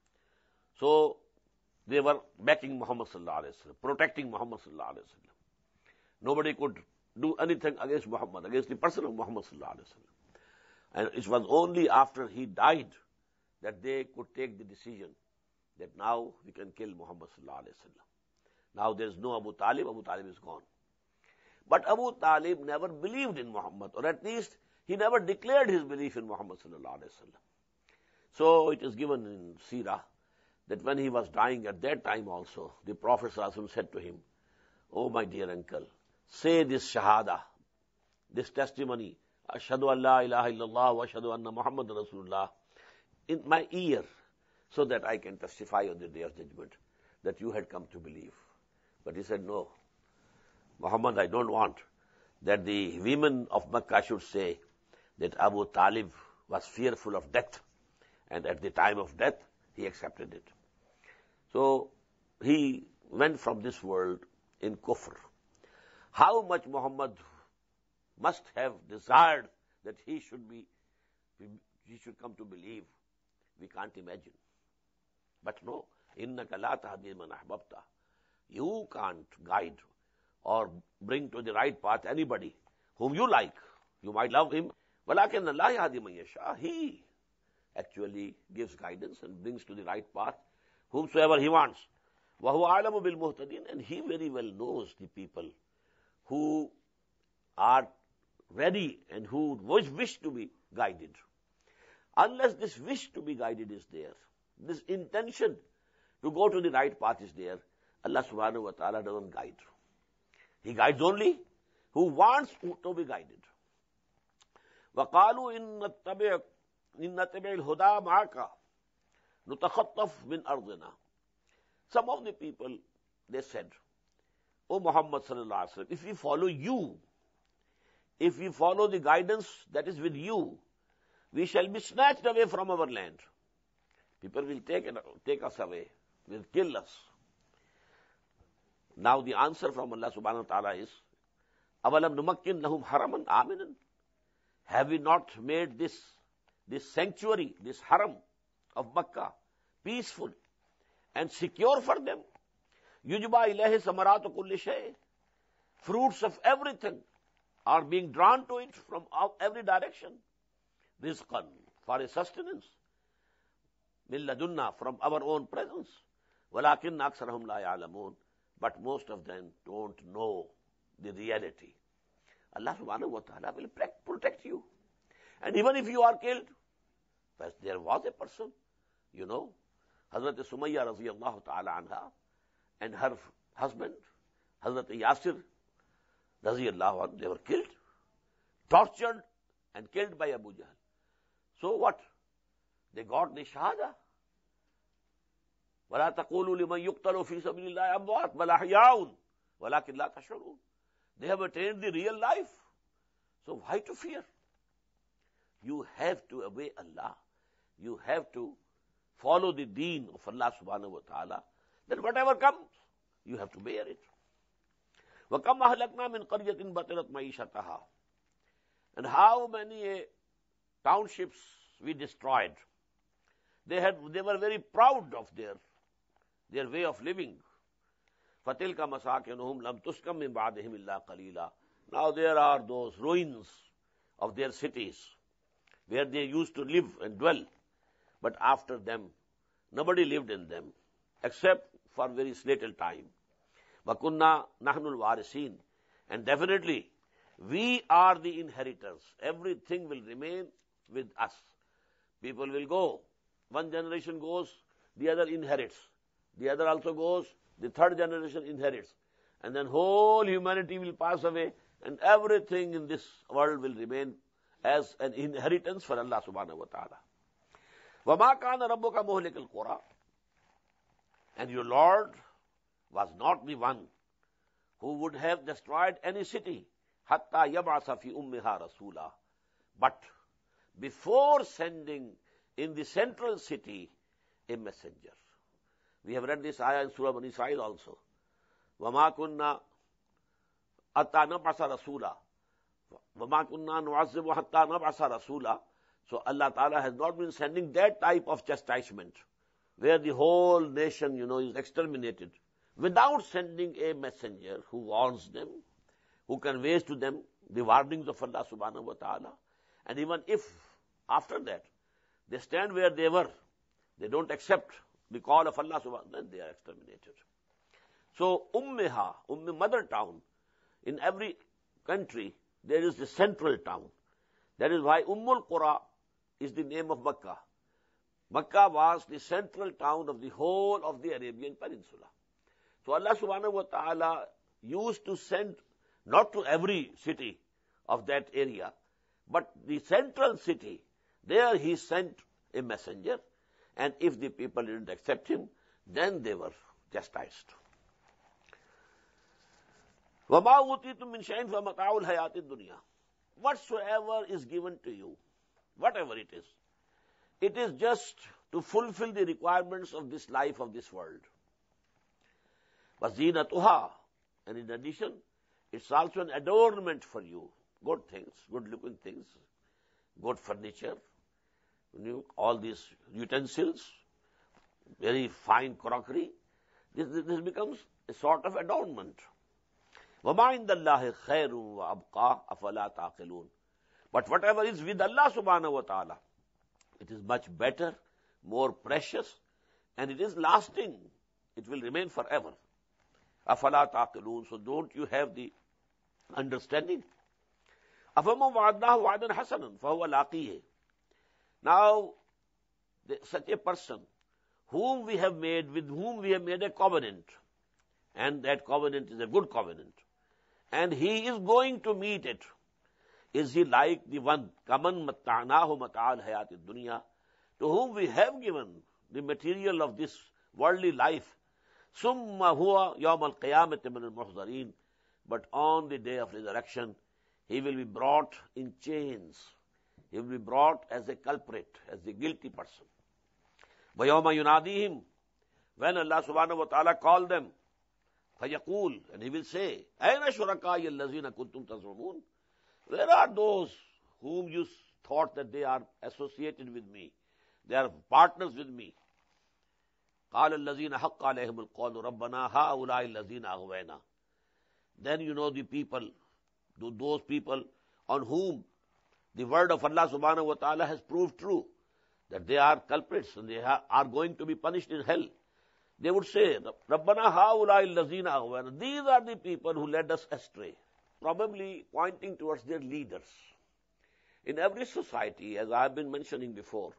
Speaker 1: So they were backing Muhammad sallallahu alaihi wasallam, protecting Muhammad sallallahu alaihi wasallam. Nobody could do anything against Muhammad, against the person of Muhammad sallallahu alaihi wasallam. And it was only after he died that they could take the decision that now we can kill Muhammad sallallahu alaihi wasallam. Now there is no Abu Talib, Abu Talib is gone. But Abu Talib never believed in Muhammad, or at least he never declared his belief in Muhammad sallallahu alaihi wasallam. So it is given in Seerah that when he was dying at that time also, the Prophet sallallahu alaihi wasallam said to him, "Oh my dear uncle, say this shahada, this testimony, Ashhadu an la ilaha illallah wa ashhadu anna Muhammad Rasulullah, in my ear, so that I can testify on the day of judgment that you had come to believe." But he said, "No, Muhammad, I don't want that the women of Makkah should say that Abu Talib was fearful of death, and at the time of death, he accepted it." So he went from this world in kufr. How much Muhammad must have desired that he should be, he should come to believe, we can't imagine. But no, innaka la tahdi man ahbabta. You can't guide or bring to the right path anybody whom you like. You might love him, walakin Allah yahdi man yasha. He actually gives guidance and brings to the right path whomsoever he wants. Wa huwa a'lamu bil muhtadin, and he very well knows the people who are ready and who wish to be guided. Unless this wish to be guided is there, this intention to go to the right path is there, Allah subhanahu wa ta'ala doesn't guide. He guides only who wants to be guided. وَقَالُوا إِنَّ نَتَّبِعِ الْهُدَى مَعَكَ نُتَخَطَّفْ مِنْ أَرْضِنَا. Some of the people, they said, "O Muhammad sallallahu alaihi wasallam, if we follow you, if we follow the guidance that is with you, we shall be snatched away from our land. People will take, it, take us away, will kill us." Now the answer from Allah subhanahu wa ta'ala is, أَوَلَمْ نُمَكِّنْ لَهُمْ حَرَمًا آمِنًا. Have we not made this, this sanctuary, this haram of Makkah, peaceful and secure for them? يُجْبَى إِلَيْهِ سَمَرَاتُ كُلِّ شَيْءٍ. Fruits of everything are being drawn to it from every direction. Rizqan, for a sustenance. مِن لَدُنَّا, from our own presence. وَلَكِنَّ أَكْثَرَهُمْ لَا يَعْلَمُونَ. But most of them don't know the reality. Allah subhanahu wa ta'ala will protect you. And even if you are killed, but there was a person, you know, Hazrat Sumayya radiyallahu ta'ala anha, and her husband, Hazrat Yasir radiyallahu anhu, they were killed, tortured, and killed by Abu Jahl. So what? They got the shahada. وَلَا تَقُولُوا لِمَنْ يُقْتَلُوا فِي سَبِيلِ اللَّهِ أَمْوَاتٌ بَلْ أَحْيَاءٌ وَلَكِنْ لَا تَشْعُرُونَ. They have attained the real life. So why to fear? You have to obey Allah. You have to follow the deen of Allah subhanahu wa ta'ala. Then whatever comes, you have to bear it. وَكَمْ أَهْلَكْنَا مِنْ قَرْيَةٍ بَطِرَتْ مَعِيشَتَهَا. And how many uh, townships we destroyed. They had, they were very proud of their, their way of living. فَتِلْكَ مَسَاكِنُهُمْ لَمْ تُسْكَمْ مِنْ بَعْدِهِمْ إِلَّا قَلِيلًا. Now there are those ruins of their cities where they used to live and dwell. But after them, nobody lived in them except for very little time. وَكُنَّا نَحْنُ الْوَارِثِينَ. And definitely, we are the inheritors. Everything will remain with us. People will go. One generation goes, the other inherits. The other also goes, the third generation inherits. And then whole humanity will pass away, and everything in this world will remain as an inheritance for Allah subhanahu wa ta'ala. وَمَا كَانَ رَبُّكَ مُهْلِكَ الْقُرَىٰ. And your Lord was not the one who would have destroyed any city, حَتَّى يَبْعَثَ فِي أُمِّهَا رَسُولًا. But before sending in the central city a messenger. We have read this ayah in Surah Bani Israel also. وَمَا كُنَّا حَتَّى نَبْعَثَ رَسُولًا وَمَا كُنَّا نُعَذِّبُ حَتَّى نَبْعَثَ رَسُولًا. So Allah Ta'ala has not been sending that type of chastisement where the whole nation, you know, is exterminated without sending a messenger who warns them, who conveys to them the warnings of Allah Subhanahu wa Ta'ala. And even if after that they stand where they were, they don't accept the call of Allah Subhanahu wa Ta'ala, then they are exterminated. So Ummiha, Ummi, mother town, in every country there is the central town. That is why Ummul Qura is the name of Makkah. Makkah was the central town of the whole of the Arabian Peninsula. So Allah Subhanahu wa Ta'ala used to send not to every city of that area, but the central city, there he sent a messenger, and if the people didn't accept him, then they were chastised. وَمَا أُوتِيتُم مِّن شَيْءٍ فَمَتَاعُ الْحَيَاةِ الدُّنْيَا. Whatsoever is given to you, whatever it is, it is just to fulfill the requirements of this life, of this world. وَزِينَتُهَا. And in addition, it's also an adornment for you. Good things, good looking things, good furniture, you know, all these utensils, very fine crockery. This, this becomes a sort of adornment. وَمَا عِنْدَ اللَّهِ خَيْرٌ وَأَبْقَى أَفَلَا تَعْقِلُونَ. But whatever is with Allah subhanahu wa ta'ala, it is much better, more precious, and it is lasting. It will remain forever. أَفَلَا تَعْقِلُونَ. So don't you have the understanding? أَفَمَنْ وَعَدْنَاهُ وَعْدًا حَسَنًا فَهُوَ لَاقِيهِ. Now, the, such a person whom we have made, with whom we have made a covenant, and that covenant is a good covenant, and he is going to meet it, is he like the one, kaman matta'nahu mata'al hayati dunya, to whom we have given the material of this worldly life, summa huwa yawm al-qiyamati min al-muhdarin, but on the day of resurrection, he will be brought in chains. He will be brought as a culprit, as a guilty person. وَيَوْمَ يُنَادِيهِمْ. When Allah subhanahu wa ta'ala called them, فَيَقُولُ, and he will say, أَيْنَ شُرَكَائِيَ الَّذِينَ كُنْتُمْ تَزْعُمُونَ? Where are those whom you thought that they are associated with me? They are partners with me. قَالَ الَّذِينَ حَقَّ عَلَيْهِمُ الْقَوْلُ رَبَّنَا هَؤُلَاءِ الَّذِينَ أَغْوَيْنَا. Then you know the people, those people on whom the word of Allah subhanahu wa ta'ala has proved true, that they are culprits and they are going to be punished in hell. They would say, Rabbana haulai allazina aghwayna. These are the people who led us astray. Probably pointing towards their leaders. In every society, as I have been mentioning before,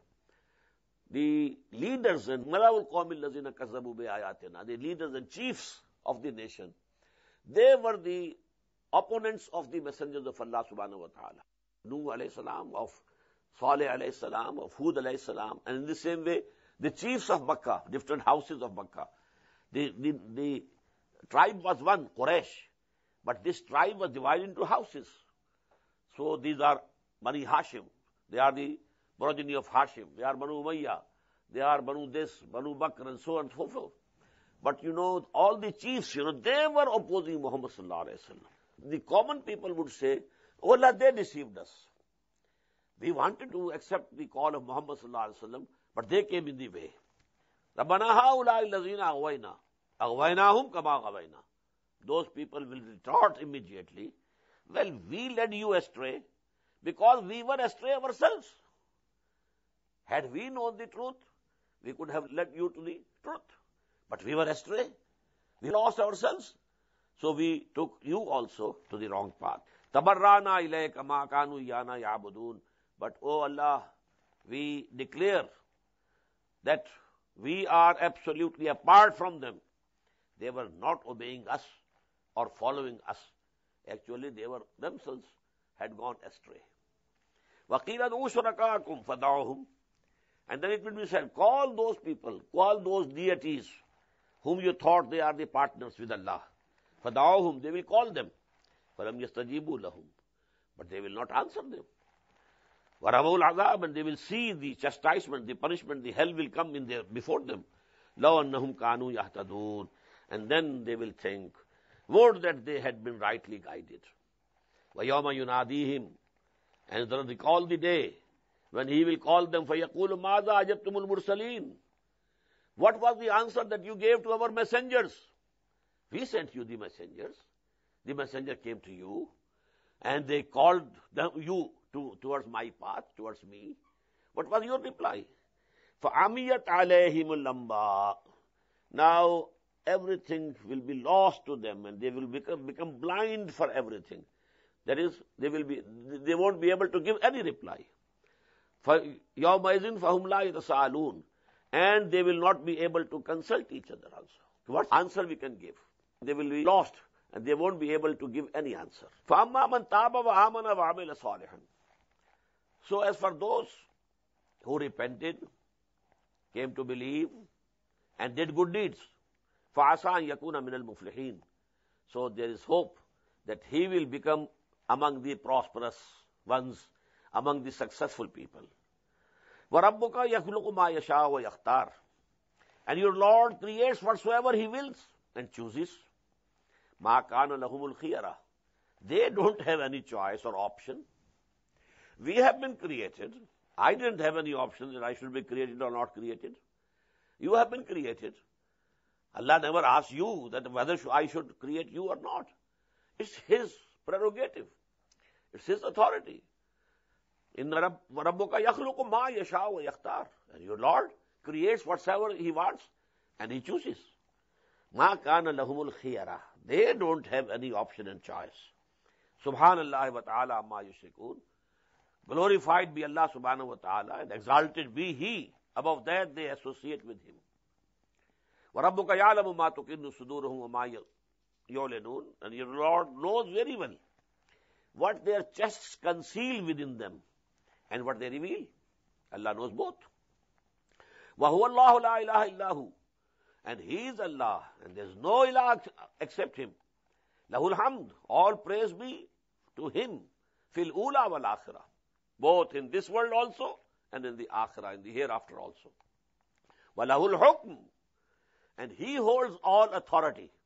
Speaker 1: the leaders and Mala'ul Qawmi allazina kazabu bi ayatina, the leaders and chiefs of the nation, they were the opponents of the messengers of Allah subhanahu wa ta'ala. Nuh alayhi salam, of Saleh alayhi salam, of Hud alayhi salam, and in the same way, the chiefs of Makkah, different houses of Makkah. The, the, the tribe was one, Quraysh, but this tribe was divided into houses. So these are Bani Hashim, they are the progeny of Hashim, they are Banu Umayyah, they are Banu this, Banu Bakr, and so on and so forth. But you know, all the chiefs, you know, they were opposing Muhammad sallallahu alayhi wa sallam. The common people would say, oh Allah, they deceived us. We wanted to accept the call of Muhammad sallallahu alayhi wa sallam, but they came in the way. Rabbana haulai allazina aghwayna. Aghwaynahum kama aghwayna. Those people will retort immediately, well, we led you astray because we were astray ourselves. Had we known the truth, we could have led you to the truth. But we were astray. We lost ourselves. So we took you also to the wrong path. Tabarrana ilayka ma kanu yana ya'budun. But, oh Allah, we declare that we are absolutely apart from them. They were not obeying us or following us. Actually, they were themselves had gone astray. وَقِيلَ دُعُوا شُرَكَاءَكُمْ فَدَعُوهُمْ. And then it will be said, call those people, call those deities whom you thought they are the partners with Allah. فَدَعُوهُمْ, they will call them. فَلَمْ يَسْتَجِيبُوا لَهُمْ. But they will not answer them. وَرَوَوْا الْعَذَابَ, and they will see the chastisement, the punishment, the hell will come in there before them. لَوْ أَنَّهُمْ كَانُوا يَهْتَدُونَ. And then they will think, would that they had been rightly guided. وَيَوْمَ يُنَادِيهِمْ. And then recall the day when he will call them, فَيَقُولُ مَاذَا أَجَبْتُمُ الْمُرْسَلِينَ. What was the answer that you gave to our messengers? We sent you the messengers. The messenger came to you, and they called them, you to, towards my path, towards me. What was your reply? فَعَمِيَتْ عَلَيْهِمُ الْأَنْبَاءُ. Now everything will be lost to them, and they will become, become blind for everything. That is, they will be, they won't be able to give any reply. يَوْمَئِذٍ فَهُمْ لَا يَتَسَاءَلُونَ. And they will not be able to consult each other also. What answer we can give? They will be lost, and they won't be able to give any answer. فَأَمَّا مَنْ تَابَ وَآمَنَ وَعَمِلَ صَالِحًا. So as for those who repented, came to believe, and did good deeds, فَعَسَىٰ أَن يَكُونَ مِنَ الْمُفْلِحِينَ. So there is hope that he will become among the prosperous ones, among the successful people. وَرَبُّكَ يَخْلُقُ مَا يَشَاءُ وَيَخْتَارُ. And your Lord creates whatsoever he wills and chooses. مَا كَانَ لَهُمُ الْخِيَرَةُ. They don't have any choice or option. We have been created. I didn't have any option that I should be created or not created. You have been created. Allah never asked you that whether I should create you or not. It's his prerogative. It's his authority. In Rabbuka yakhluqu ma yasha wa yakhtar. And your Lord creates whatsoever he wants and he chooses. Ma kana lahumul khiyara. They don't have any option and choice. Subhanallah wa ta'ala amma yushrikun. Glorified be Allah subhanahu wa ta'ala and exalted be he. Above that they associate with him. وَرَبُّكَ يَعْلَمُ مَا تُكِنُّ صُدُورُهُمْ وَمَا يُعْلِنُونَ. And your Lord knows very well what their chests conceal within them and what they reveal. Allah knows both. وَهُوَ اللَّهُ لَا إِلَهَ إِلَّا هُ. And he is Allah, and there is no ilah except him. لَهُ الْحَمْدُ. All praise be to him. فِي الْأُولَى وَالْآخِرَةِ. Both in this world also and in the akhirah, in the hereafter also. وَلَهُ الْحُكْمُ. And he holds all authority.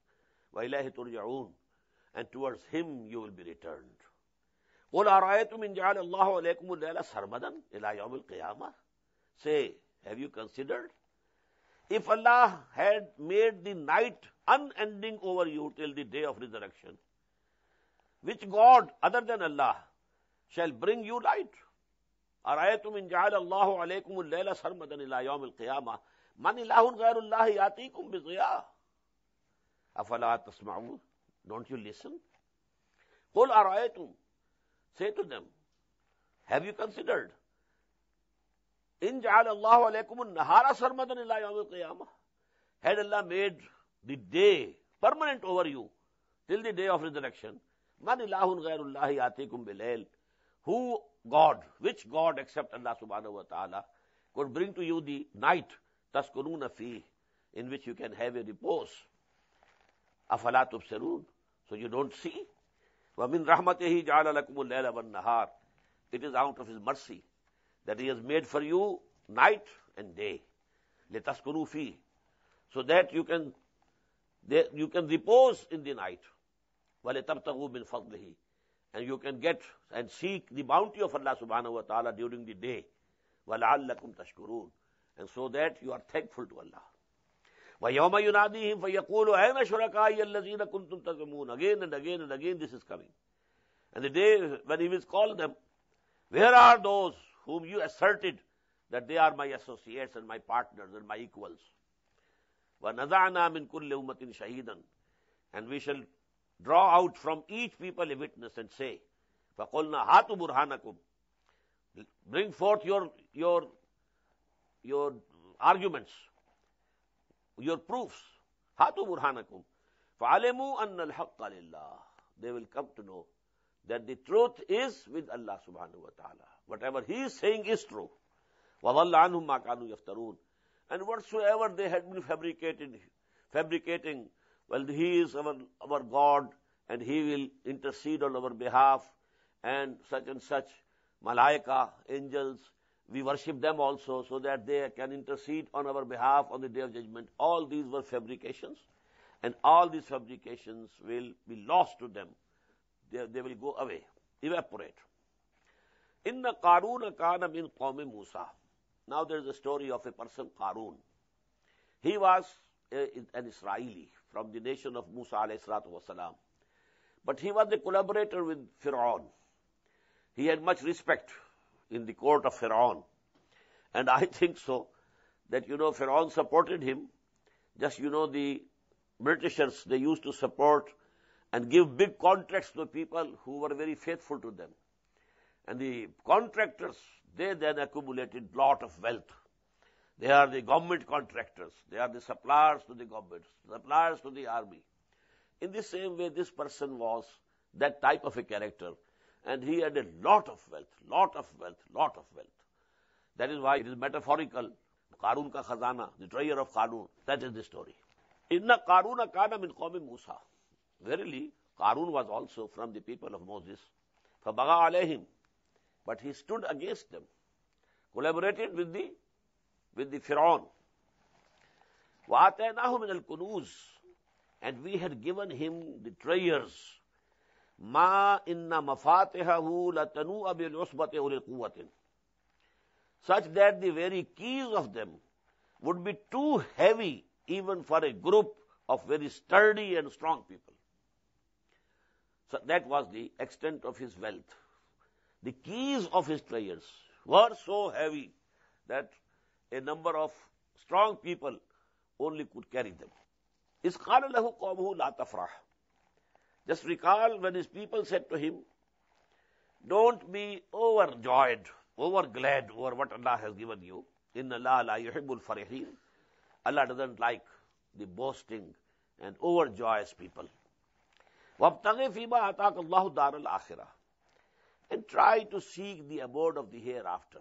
Speaker 1: وَإِلَيْهِ تُرْجَعُونَ, and towards him you will be returned. قُلْ أَرَأَيْتُمْ إِنْ جَعَلَ اللَّهُ عَلَيْكُمُ اللَّيْلَ سَرْمَدًا إِلَى يَوْمِ الْقِيَامَةِ. Say, have you considered? If Allah had made the night unending over you till the day of resurrection, which God other than Allah shall bring you light? أَرَأَيْتُمْ إِنْ جَعَلَ اللَّهُ عَلَيْكُمُ اللَّيْلَ سَرْمَدًا إِلَى يَوْمِ الْقِيَامَةِ مَنْ إِلَٰهٌ غَيْرُ اللَّهِ يَأْتِيكُمْ بِضِيَاءٍ أَفَلَا تَسْمَعُونَ. Don't you listen? قُلْ أَرَأَيْتُمْ. Say to them, have you considered? إِنْ جَعَلَ اللَّهُ عَلَيْكُمُ النَّهَارَ سَرْمَدًا إِلَى يَوْمِ الْقِيَامَةِ. Had Allah made the day permanent over you till the day of resurrection, مَنْ إِلَٰهٌ غَيْرُ اللَّهِ يَأْتِيكُمْ بِلَيْلٍ. Who God, which God except Allah subhanahu wa ta'ala could bring to you the night, تَسْكُنُونَ فِيهِ, in which you can have a repose. أَفَلَا تُبْصِرُونَ. So you don't see? وَمِنْ رَحْمَتِهِ جَعَلَ لَكُمُ اللَّيْلَ وَالنَّهَارَ. It is out of His mercy that He has made for you night and day. لِتَسْكُنُوا فِيهِ. So that you can, you can repose in the night. وَلِتَبْتَغُوا مِنْ فَضْلِهِ. And you can get and seek the bounty of Allah subhanahu wa ta'ala during the day. وَلَعَلَّكُمْ تَشْكُرُونَ. And so that you are thankful to Allah. وَيَوْمَ يُنَادِيهِمْ فَيَقُولُ أَيْنَ شُرَكَائِيَ الَّذِينَ كُنْتُمْ تَزْعُمُونَ. Again and again and again this is coming. And the day when He will call them, where are those whom you asserted that they are my associates and my partners and my equals? وَنَزَعْنَا مِنْ كُلِّ أُمَّةٍ شَهِيدًا. And we shall draw out from each people a witness and say, فَقُلْنَا هَاتُوا بُرْهَانَكُمْ. Bring forth your, your, your arguments, your proofs. هَاتُوا بُرْهَانَكُمْ. فَعَلِمُوا أَنَّ الْحَقَّ لِلَّهِ. They will come to know that the truth is with Allah subhanahu wa ta'ala. Whatever He is saying is true. وَضَلَّ عَنْهُمْ مَا كَانُوا يَفْتَرُونَ. And whatsoever they had been fabricated, fabricating, well, He is our, our God, and He will intercede on our behalf, and such and such, malaika, angels, we worship them also, so that they can intercede on our behalf on the Day of Judgment. All these were fabrications, and all these fabrications will be lost to them. They, they will go away, evaporate. Inna Qarun kana min qawmi Musa. Now there is a story of a person, Qarun. He was a, an Israeli from the nation of Musa alayhi salatu wasalam. But he was a collaborator with Fir'aun. He had much respect in the court of Fir'aun. And I think so, that, you know, Fir'aun supported him. Just, you know, the Britishers, they used to support and give big contracts to people who were very faithful to them. And the contractors, they then accumulated lot of wealth. They are the government contractors. They are the suppliers to the government, suppliers to the army. In the same way, this person was that type of a character. And he had a lot of wealth, lot of wealth, lot of wealth. That is why it is metaphorical. Qarun ka khazana, the treasure of Qarun. That is the story. Inna Qaruna kana min qawmi Musa. Verily, Qarun was also from the people of Moses. فَبَغَى عَلَيْهِمْ. But he stood against them, collaborated with the with the Fir'aun. وَآتَيْنَاهُ مِنَ الْكُنُوزِ. And we had given him the treasures. مَا إِنَّ مَفَاتِحَهُ لَتَنُوءَ بِالْعُصْبَةِ أُولِي الْقُوَّةِ. Such that the very keys of them would be too heavy even for a group of very sturdy and strong people. So that was the extent of his wealth. The keys of his treasures were so heavy that a number of strong people only could carry them. إِذْ قَالَ لَهُ قَوْمُهُ لَا تَفْرَحْ. Just recall when his people said to him, don't be overjoyed, over glad over what Allah has given you. إِنَّ اللَّهَ لَا يُحِبُّ الْفَرِحِينَ. Allah doesn't like the boasting and overjoyous people. وَابْتَغِي فِيمَا أَتَاكَ اللَّهُ دَارَ الْآخِرَةِ. And try to seek the abode of the hereafter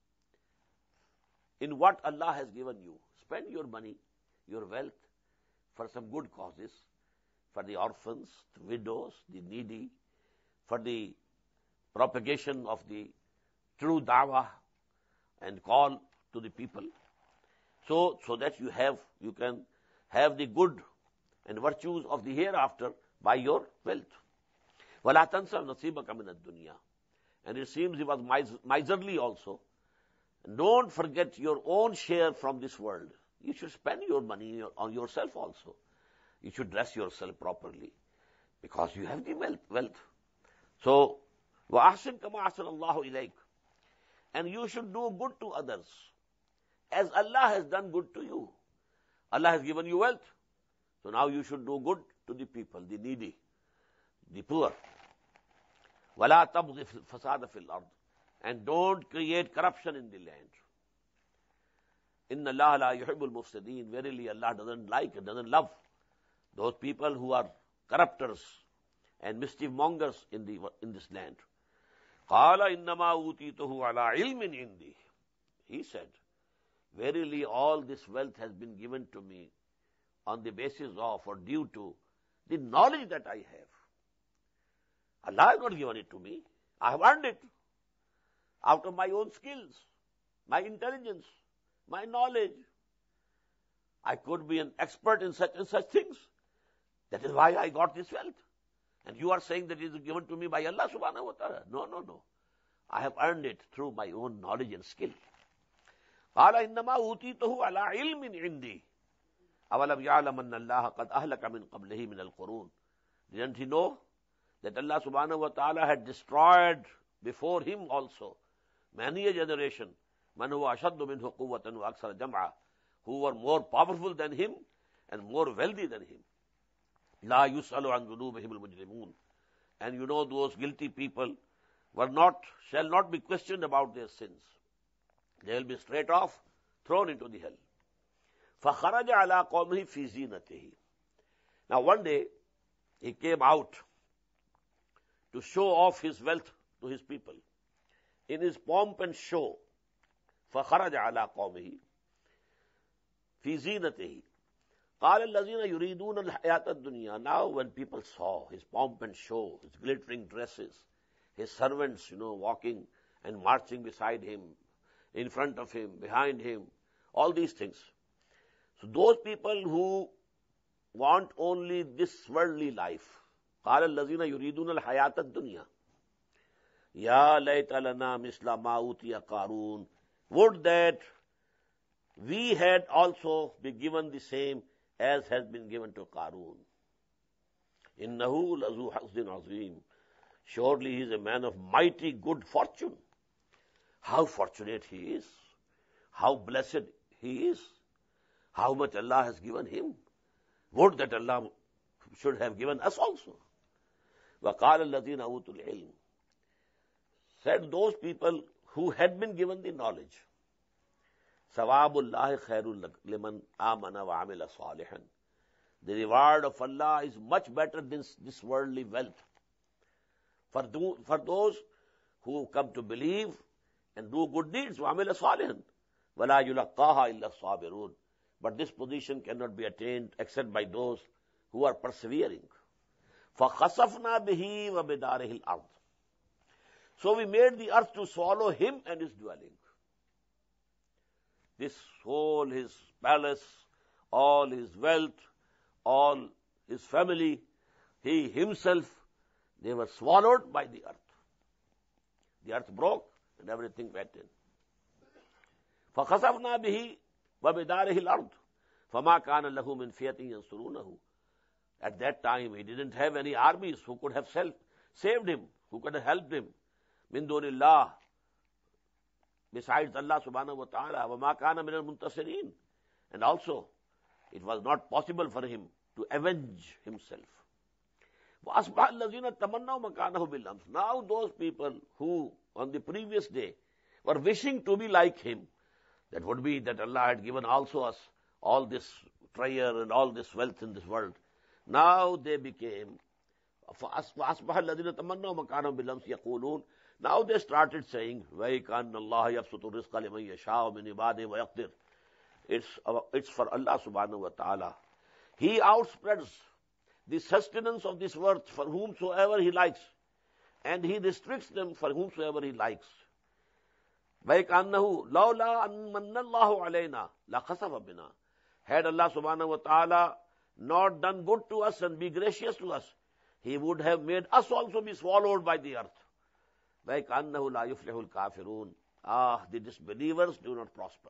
Speaker 1: in what Allah has given you. Spend your money, your wealth, for some good causes, for the orphans, the widows, the needy, for the propagation of the true da'wah and call to the people. So, so that you have, you can have the good and virtues of the hereafter by your wealth. وَلَا تَنْسَ نَصِيبَكَ مِنَ الدُّنْيَا. And it seems he was mis- miserly also. And don't forget your own share from this world. You should spend your money on yourself also. You should dress yourself properly because you have the wealth. wealth. So, وَأَحْسِنْ كَمَا أَحْسَنَ اللَّهُ إِلَيْكَ. And you should do good to others as Allah has done good to you. Allah has given you wealth. So now you should do good to the people, the needy, the poor. وَلَا تَبْغِ الْفَسَادَ فِي الْأَرْضِ. And don't create corruption in the land. إِنَّ اللَّهَ لَا يُحِبُّ الْمُفْسِدِينَ. Verily Allah doesn't like, doesn't love those people who are corrupters and mischief mongers in the in this land. قَالَ إِنَّمَا أُوتِيتُهُ عَلَىٰ عِلْمٍ عِنْدِي. He said, verily all this wealth has been given to me on the basis of or due to the knowledge that I have. Allah has not given it to me. I have earned it out of my own skills, my intelligence, my knowledge. I could be an expert in such and such things. That is why I got this wealth. And you are saying that it is given to me by Allah subhanahu wa ta'ala. No, no, no. I have earned it through my own knowledge and skill. قَالَ إِنَّمَا أُوتِيتُهُ عَلَىٰ عِلْمٍ عِنْدِي أَوَلَمْ يَعْلَمْ أَنَّ اللَّهَ قَدْ أَهْلَكَ مِنْ قَبْلِهِ مِنَ الْقُرُونِ. Didn't he know that Allah subhanahu wa ta'ala had destroyed before him also many a generation, مَنْ هُوَ أَشَدُّ مِنْهُ قُوَّةً وَأَكْثَرَ جَمْعًا, who were more powerful than him and more wealthy than him. لَا يُسْأَلُ عَنْ ذُنُوبِهِمُ الْمُجْرِمُونَ. And you know those guilty people were not, shall not be questioned about their sins. They will be straight off thrown into the hell. فَخَرَجَ عَلَىٰ قَوْمِهِ فِي زِينَتِهِ. Now one day he came out to show off his wealth to his people in his pomp and show. فَخَرَجَ عَلَىٰ قَوْمِهِ فِي زِينَتِهِ قَالَ الَّذِينَ يُرِيدُونَ الْحَيَاةَ الدُّنْيَا. Now when people saw his pomp and show, his glittering dresses, his servants, you know, walking and marching beside him, in front of him, behind him, all these things. So those people who want only this worldly life, قَالَ الَّذِينَ يُرِيدُونَ الْحَيَاةَ الدُّنْيَا يَا لَيْتَ لَنَا مِثْلَ مَا أُوتِيَ قَارُونَ. Would that we had also been given the same as has been given to Qarun. إِنَّهُ لَذُو حَظٍّ عَظِيمٍ. Surely he is a man of mighty good fortune. How fortunate he is. How blessed he is. How much Allah has given him. Would that Allah should have given us also. وَقَالَ الَّذِينَ أُوتُوا الْعِلْمِ. Said those people who had been given the knowledge, ثَوَابُ اللَّهِ خَيْرٌ لِمَنْ آمَنَ وَعَمِلَ صَالِحًا. The reward of Allah is much better than this worldly wealth. For, do, for those who come to believe and do good deeds, وَعَمِلَ صَالِحًا وَلَا يُلَقَّاهَا إِلَّا الصَّابِرُونَ. But this position cannot be attained except by those who are persevering. فَخَسَفْنَا بِهِ وَبِدَارِهِ الْأَرْضِ. So we made the earth to swallow him and his dwelling. This whole his palace, all his wealth, all his family, he himself, they were swallowed by the earth. The earth broke and everything went in. فَخَسَفْنَا بِهِ وَبِدَارِهِ الْأَرْضِ فَمَا كَانَ لَهُ مِنْ فِيَةٍ يَنْصُرُونَهُ. At that time he didn't have any armies who could have saved him, who could have helped him. مِنْ دُونِ اللَّهِ, besides Allah subhanahu wa ta'ala. وَمَا كَانَ مِنَ الْمُنْتَصِرِينَ. And also it was not possible for him to avenge himself. وَأَصْبَحَ الَّذِينَ تَمَنَّوْا مَكَانَهُ بِالْأَمْسِ. Now those people who on the previous day were wishing to be like him, that would be that Allah had given also us all this treasure and all this wealth in this world. Now they became, فَأَصْبَحَ الَّذِينَ تَمَنَّوْا مَكَانَهُ بِالْأَمْسِ يَقُولُونَ. Now they started saying, وَيْكَانَ اللَّهَ يَبْسُطُ الرِّزْقَ لِمَنْ يَشَاءُ مِنْ عِبَادِهِ وَيَقْدِرُ. It's, uh, it's for Allah subhanahu wa ta'ala. He outspreads the sustenance of this world for whomsoever He likes, and He restricts them for whomsoever He likes. وَيْكَانَّهُ لَوْلَا أَنْ مَنَّ اللَّهُ عَلَيْنَا لَخَسَفَ بِنَا. Had Allah subhanahu wa ta'ala not done good to us and be gracious to us, he would have made us also be swallowed by the earth. وَيْكَأَنَّهُ لَا يُفْلِحُ الْكَافِرُونَ. Ah, the disbelievers do not prosper.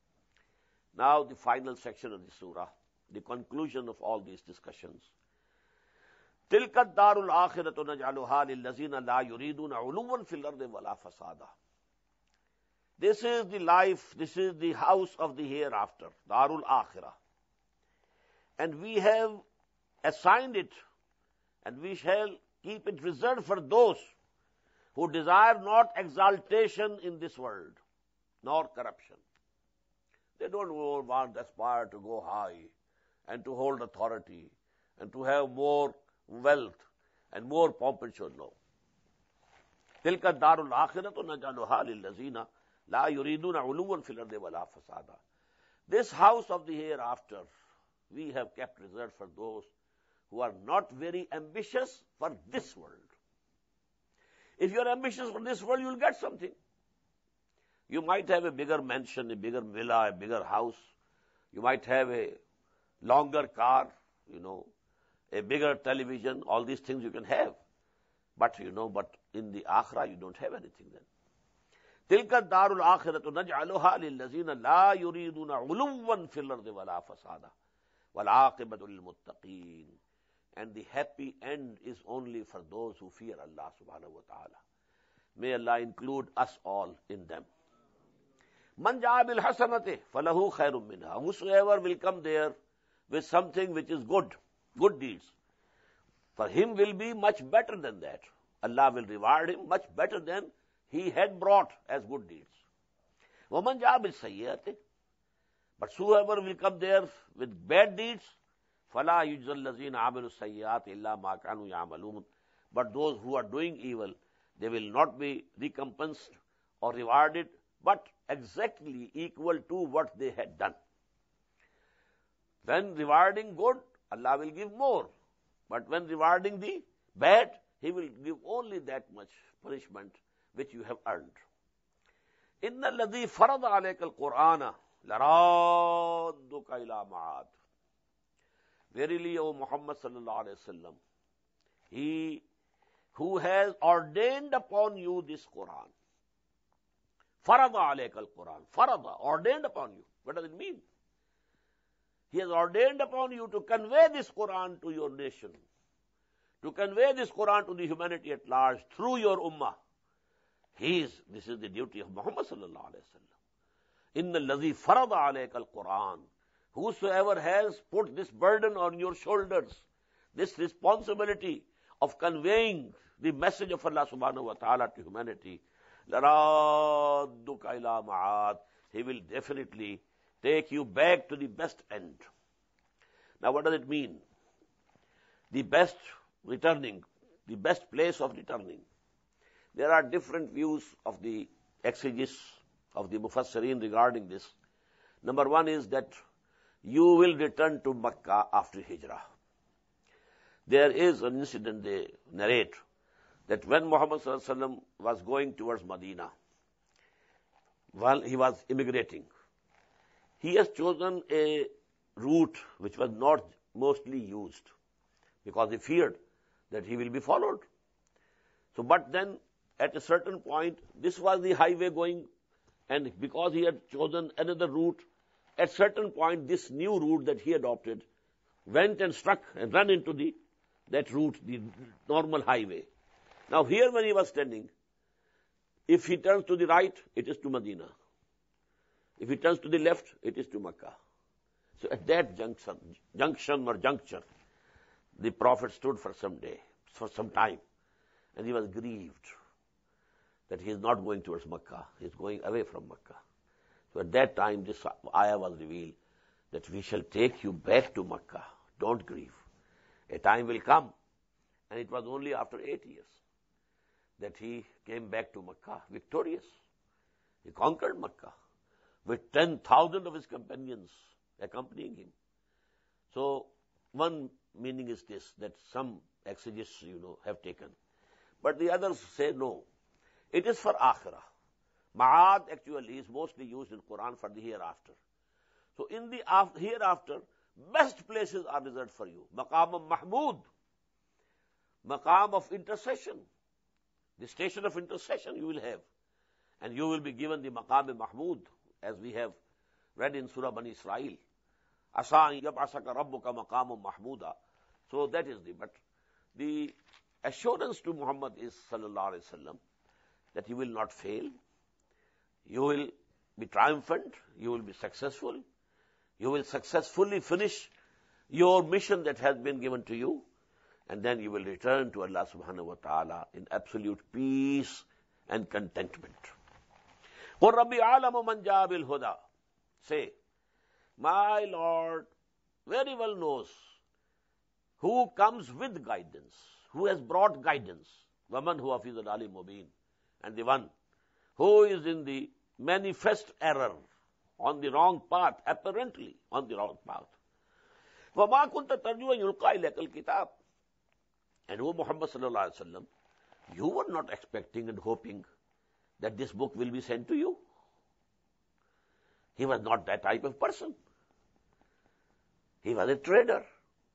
Speaker 1: Now the final section of the surah, the conclusion of all these discussions. تِلْكَ الدَّارُ الْآخِرَةُ نَجْعَلُهَا لِلَّذِينَ لَا يُرِيدُونَ عُلُوًّا فِي الْأَرْضِ وَلَا فَسَادًا. This is the life, this is the house of the hereafter, Darul Akhirah. And we have assigned it, and we shall keep it reserved for those who desire not exaltation in this world, nor corruption. They don't want, aspire to go high, and to hold authority, and to have more wealth, and more pomp and show. No. تِلْكَ الدَّارُ الْآخِرَةُ نَجْعَلُهَا لِلَّذِينَ لَا يُرِيدُونَ عُلُوًّا فِي الْأَرْضِ وَلَا فَسَادًا. This house of the hereafter, we have kept reserved for those who are not very ambitious for this world. If you are ambitious for this world, you will get something. You might have a bigger mansion, a bigger villa, a bigger house. You might have a longer car, you know, a bigger television. All these things you can have. But, you know, but in the akhirah, you don't have anything then. تِلْكَ الدَّارُ الْآخِرَةُ نَجْعَلُهَا لِلَّذِينَ لَا يُرِيدُونَ عُلُوًّا فِي الْأَرْضِ وَلَا فَسَادًا وَالْعَاقِبَةُ لِلْمُتَّقِينَ. And the happy end is only for those who fear Allah subhanahu wa ta'ala. May Allah include us all in them. مَنْ جَاءَ بِالْحَسَنَةِ فَلَهُ خَيْرٌ مِّنْهَا. Whosoever will come there with something which is good, good deeds, for him will be much better than that. Allah will reward him much better than he had brought as good deeds. وَمَنْ جَاءَ بِالسَّيِّئَةِ. But whoever will come there with bad deeds, فَلَا يُجْزَى الَّذِينَ عَمِلُوا السَّيِّئَاتِ إِلَّا مَا كَانُوا يَعْمَلُونَ. But those who are doing evil, they will not be recompensed or rewarded, but exactly equal to what they had done. When rewarding good, Allah will give more. But when rewarding the bad, He will give only that much punishment which you have earned. إِنَّ الَّذِي فَرَضَ عَلَيْكَ الْقُرْآنَ لَرَادُّكَ إِلَى مَعَادٍ. Verily, O Muhammad sallallahu alayhi wa sallam, He who has ordained upon you this Quran. Farada alayka al-Quran. Farada, ordained upon you. What does it mean? He has ordained upon you to convey this Quran to your nation, to convey this Quran to the humanity at large through your ummah. He is, this is the duty of Muhammad sallallahu alayhi wa sallam. Inna alladhi farada alayka al-Quran. Whosoever has put this burden on your shoulders, this responsibility of conveying the message of Allah subhanahu wa ta'ala to humanity, لَرَادُّكَ إِلَى مَعَادٍ. He will definitely take you back to the best end. Now what does it mean? The best returning, the best place of returning. There are different views of the exegesis, of the Mufassirin regarding this. Number one is that you will return to Makkah after Hijrah. There is an incident they narrate that when Muhammad sallallahu alaihi wasallam was going towards Medina, while he was immigrating, he has chosen a route which was not mostly used because he feared that he will be followed. So, but then at a certain point, this was the highway going, and because he had chosen another route, at certain point, this new route that he adopted went and struck and ran into the that route, the normal highway. Now here when he was standing, if he turns to the right, it is to Medina. If he turns to the left, it is to Makkah. So at that junction, junction or juncture, the Prophet stood for some day, for some time, and he was grieved that he is not going towards Makkah, he is going away from Makkah. So at that time, this ayah was revealed that we shall take you back to Makkah. Don't grieve. A time will come, and it was only after eight years that he came back to Makkah victorious. He conquered Makkah with ten thousand of his companions accompanying him. So one meaning is this, that some exegetes, you know, have taken. But the others say no. It is for Akhirah. Ma'ad actually is mostly used in Quran for the hereafter. So in the hereafter, best places are reserved for you. Maqam of Mahmud, maqam of intercession, the station of intercession you will have. And you will be given the maqam of Mahmud, as we have read in Surah Bani Israel. Asa yab'asaka rabbuka maqam mahmuda. So that is the, but the assurance to Muhammad is, sallallahu alayhi wa sallam, that you will not fail, you will be triumphant, you will be successful, you will successfully finish your mission that has been given to you, and then you will return to Allah subhanahu wa ta'ala in absolute peace and contentment. قُلْ رَبِّ عَالَمُ مَنْ جَاءَ بِالْهُدَى. Say, my Lord very well knows who comes with guidance, who has brought guidance. وَمَنْ هُوَ فِي ضَلَالٍ مُبِينٍ. And the one who is in the manifest error, on the wrong path, apparently on the wrong path. وَمَا كُنْتَ تَرْجُوَ يُلْقَى إِلَيْكَ الْكِتَابِ. And O Muhammad sallallahu alaihi wasallam, you were not expecting and hoping that this book will be sent to you. He was not that type of person. He was a trader,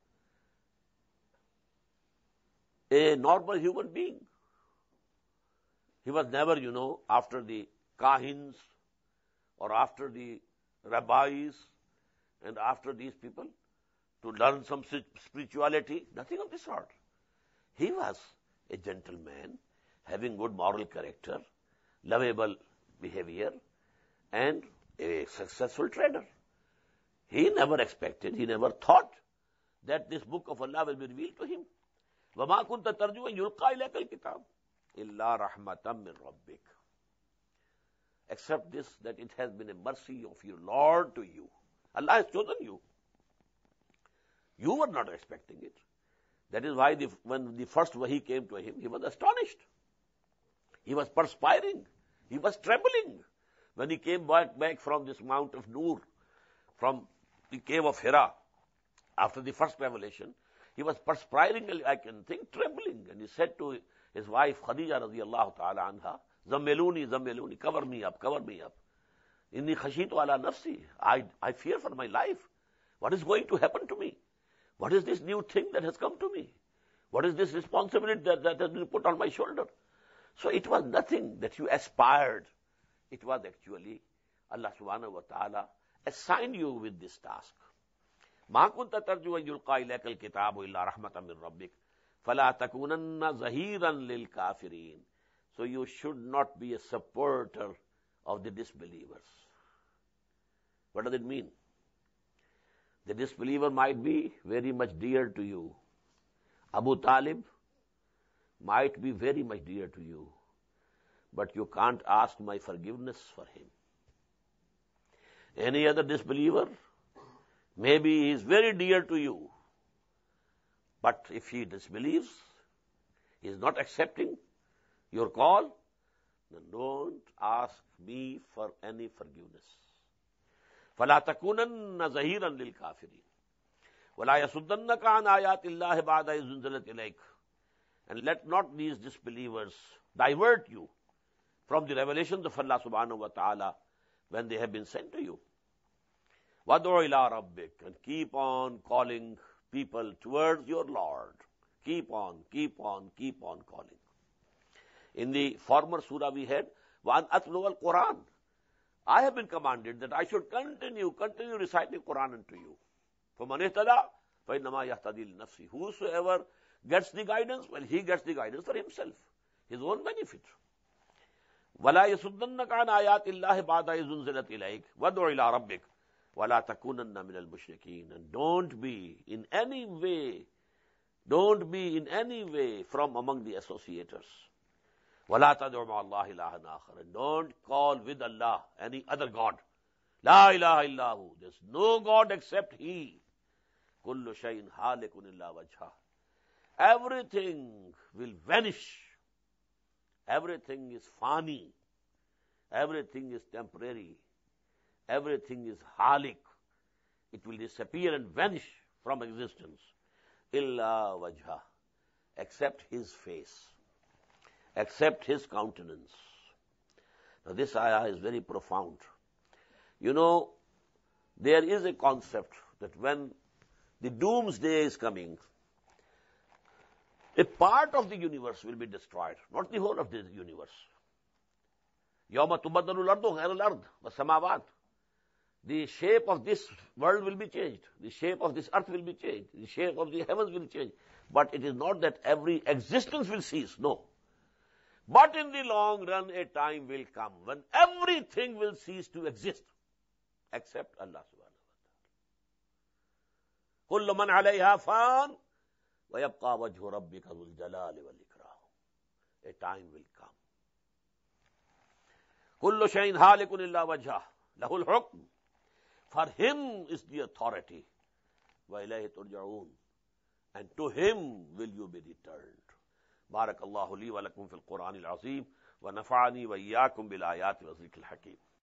Speaker 1: a normal human being. He was never, you know, after the kahins or after the rabbis and after these people to learn some spirituality, nothing of the sort. He was a gentleman, having good moral character, lovable behavior, and a successful trader. He never expected, he never thought that this book of Allah will be revealed to him. وَمَا كُنْتَ تَرْجُوَ يُلْقَى إِلَيْكَ الْكِتَابِ إِلَّا رَحْمَةً مِّن رَبِّكَ. Except this, that it has been a mercy of your Lord to you. Allah has chosen you. You were not expecting it. That is why the, when the first wahi came to him, he was astonished. He was perspiring. He was trembling. When he came back, back from this Mount of Nur, from the cave of Hira, after the first revelation, he was perspiring, I can think, trembling. And he said to his wife, Khadija radiyallahu ta'ala anha, Zammiluni, Zammiluni, cover me up, cover me up. Inni khashitu ala nafsi. I, I fear for my life. What is going to happen to me? What is this new thing that has come to me? What is this responsibility that, that has been put on my shoulder? So it was nothing that you aspired. It was actually Allah subhanahu wa ta'ala assigned you with this task. مَا كُنْتَ تَرْجُوَ يُلْقَى إِلَيْكَ الْكِتَابُ إِلَّا رَحْمَةً مِّن رَبِّكَ فَلَا تَكُونَنَّ ظَهِيرًا لِلْكَافِرِينَ. So you should not be a supporter of the disbelievers. What does it mean? The disbeliever might be very much dear to you. Abu Talib might be very much dear to you, but you can't ask my forgiveness for him. Any other disbeliever, maybe he is very dear to you, but if he disbelieves, he is not accepting your call, then don't ask me for any forgiveness. فَلَا تَكُونَنَّ ظَهِيرًا لِلْكَافِرِينَ وَلَا يَصُدَّنَّكَ عَنْ آيَاتِ اللَّهِ بَعْدَ إِذْ أُنْزِلَتْ إِلَيْكَ. And let not these disbelievers divert you from the revelations of Allah subhanahu wa ta'ala when they have been sent to you. وَدْعُ إِلَىٰ رَبِّكَ. And keep on calling people towards your Lord. Keep on, keep on, keep on calling. In the former surah we had, وَأَنْ أَتْلُوَ الْقُرْآنِ. I have been commanded that I should continue, continue reciting Quran unto you. فَمَنْ اهْتَدَى فَإِنَّمَا يَهْتَدِي لِنَفْسِهِ. Whosoever gets the guidance, well, he gets the guidance for himself, his own benefit. وَلَا يَصُدَّنَّكَ عَنْ آيَاتِ اللَّهِ بَعْدَ إِذْ أُنْزِلَتْ إِلَيْكَ وَادْعُ إِلَىٰ رَبِّكَ وَلَا تَكُونَنَّ مِنَ الْمُشْرِكِينَ. And don't be in any way, don't be in any way from among the associators. وَلَا تَدْعُ مَعَ اللَّهِ إِلَٰهًا آخَرَ. And don't call with Allah any other God. لَا إِلَهَ إِلَّا هُ. There's no God except He. كُلُّ شَيْءٍ هَالِكٌ إِلَّا وَجْهَهُ. Everything will vanish. Everything is fani. Everything is temporary. Everything is halik. It will disappear and vanish from existence. إِلَّا وَجْهَهُ. Except His face. Except His countenance. Now this ayah is very profound. You know, there is a concept that when the doomsday is coming. A part of the universe will be destroyed, not the whole of the universe. يَوْمَ تُبَدَّلُ الْأَرْضُ غَيْرَ الْأَرْضِ وَالسَّمَاوَاتُ. The shape of this world will be changed. The shape of this earth will be changed. The shape of the heavens will change. But it is not that every existence will cease. No. But in the long run, a time will come when everything will cease to exist, except Allah subhanahu wa ta'ala. كُلُّ مَنْ عَلَيْهَا فَانٍ وَيَبْقَى وَجْهُ رَبِّكَ ذُو الْجَلَالِ وَالْإِكْرَامِ. A time will come. كُلُّ شَيْءٍ هَالِكٌ إِلَّا وَجْهَهُ لَهُ الْحُكْمُ. For him is the authority. وَإِلَيْهِ تُرْجَعُونَ. And to him will you be returned. بارك الله لي ولكم في القرآن العظيم ونفعني وإياكم بالآيات والذكر الحكيم.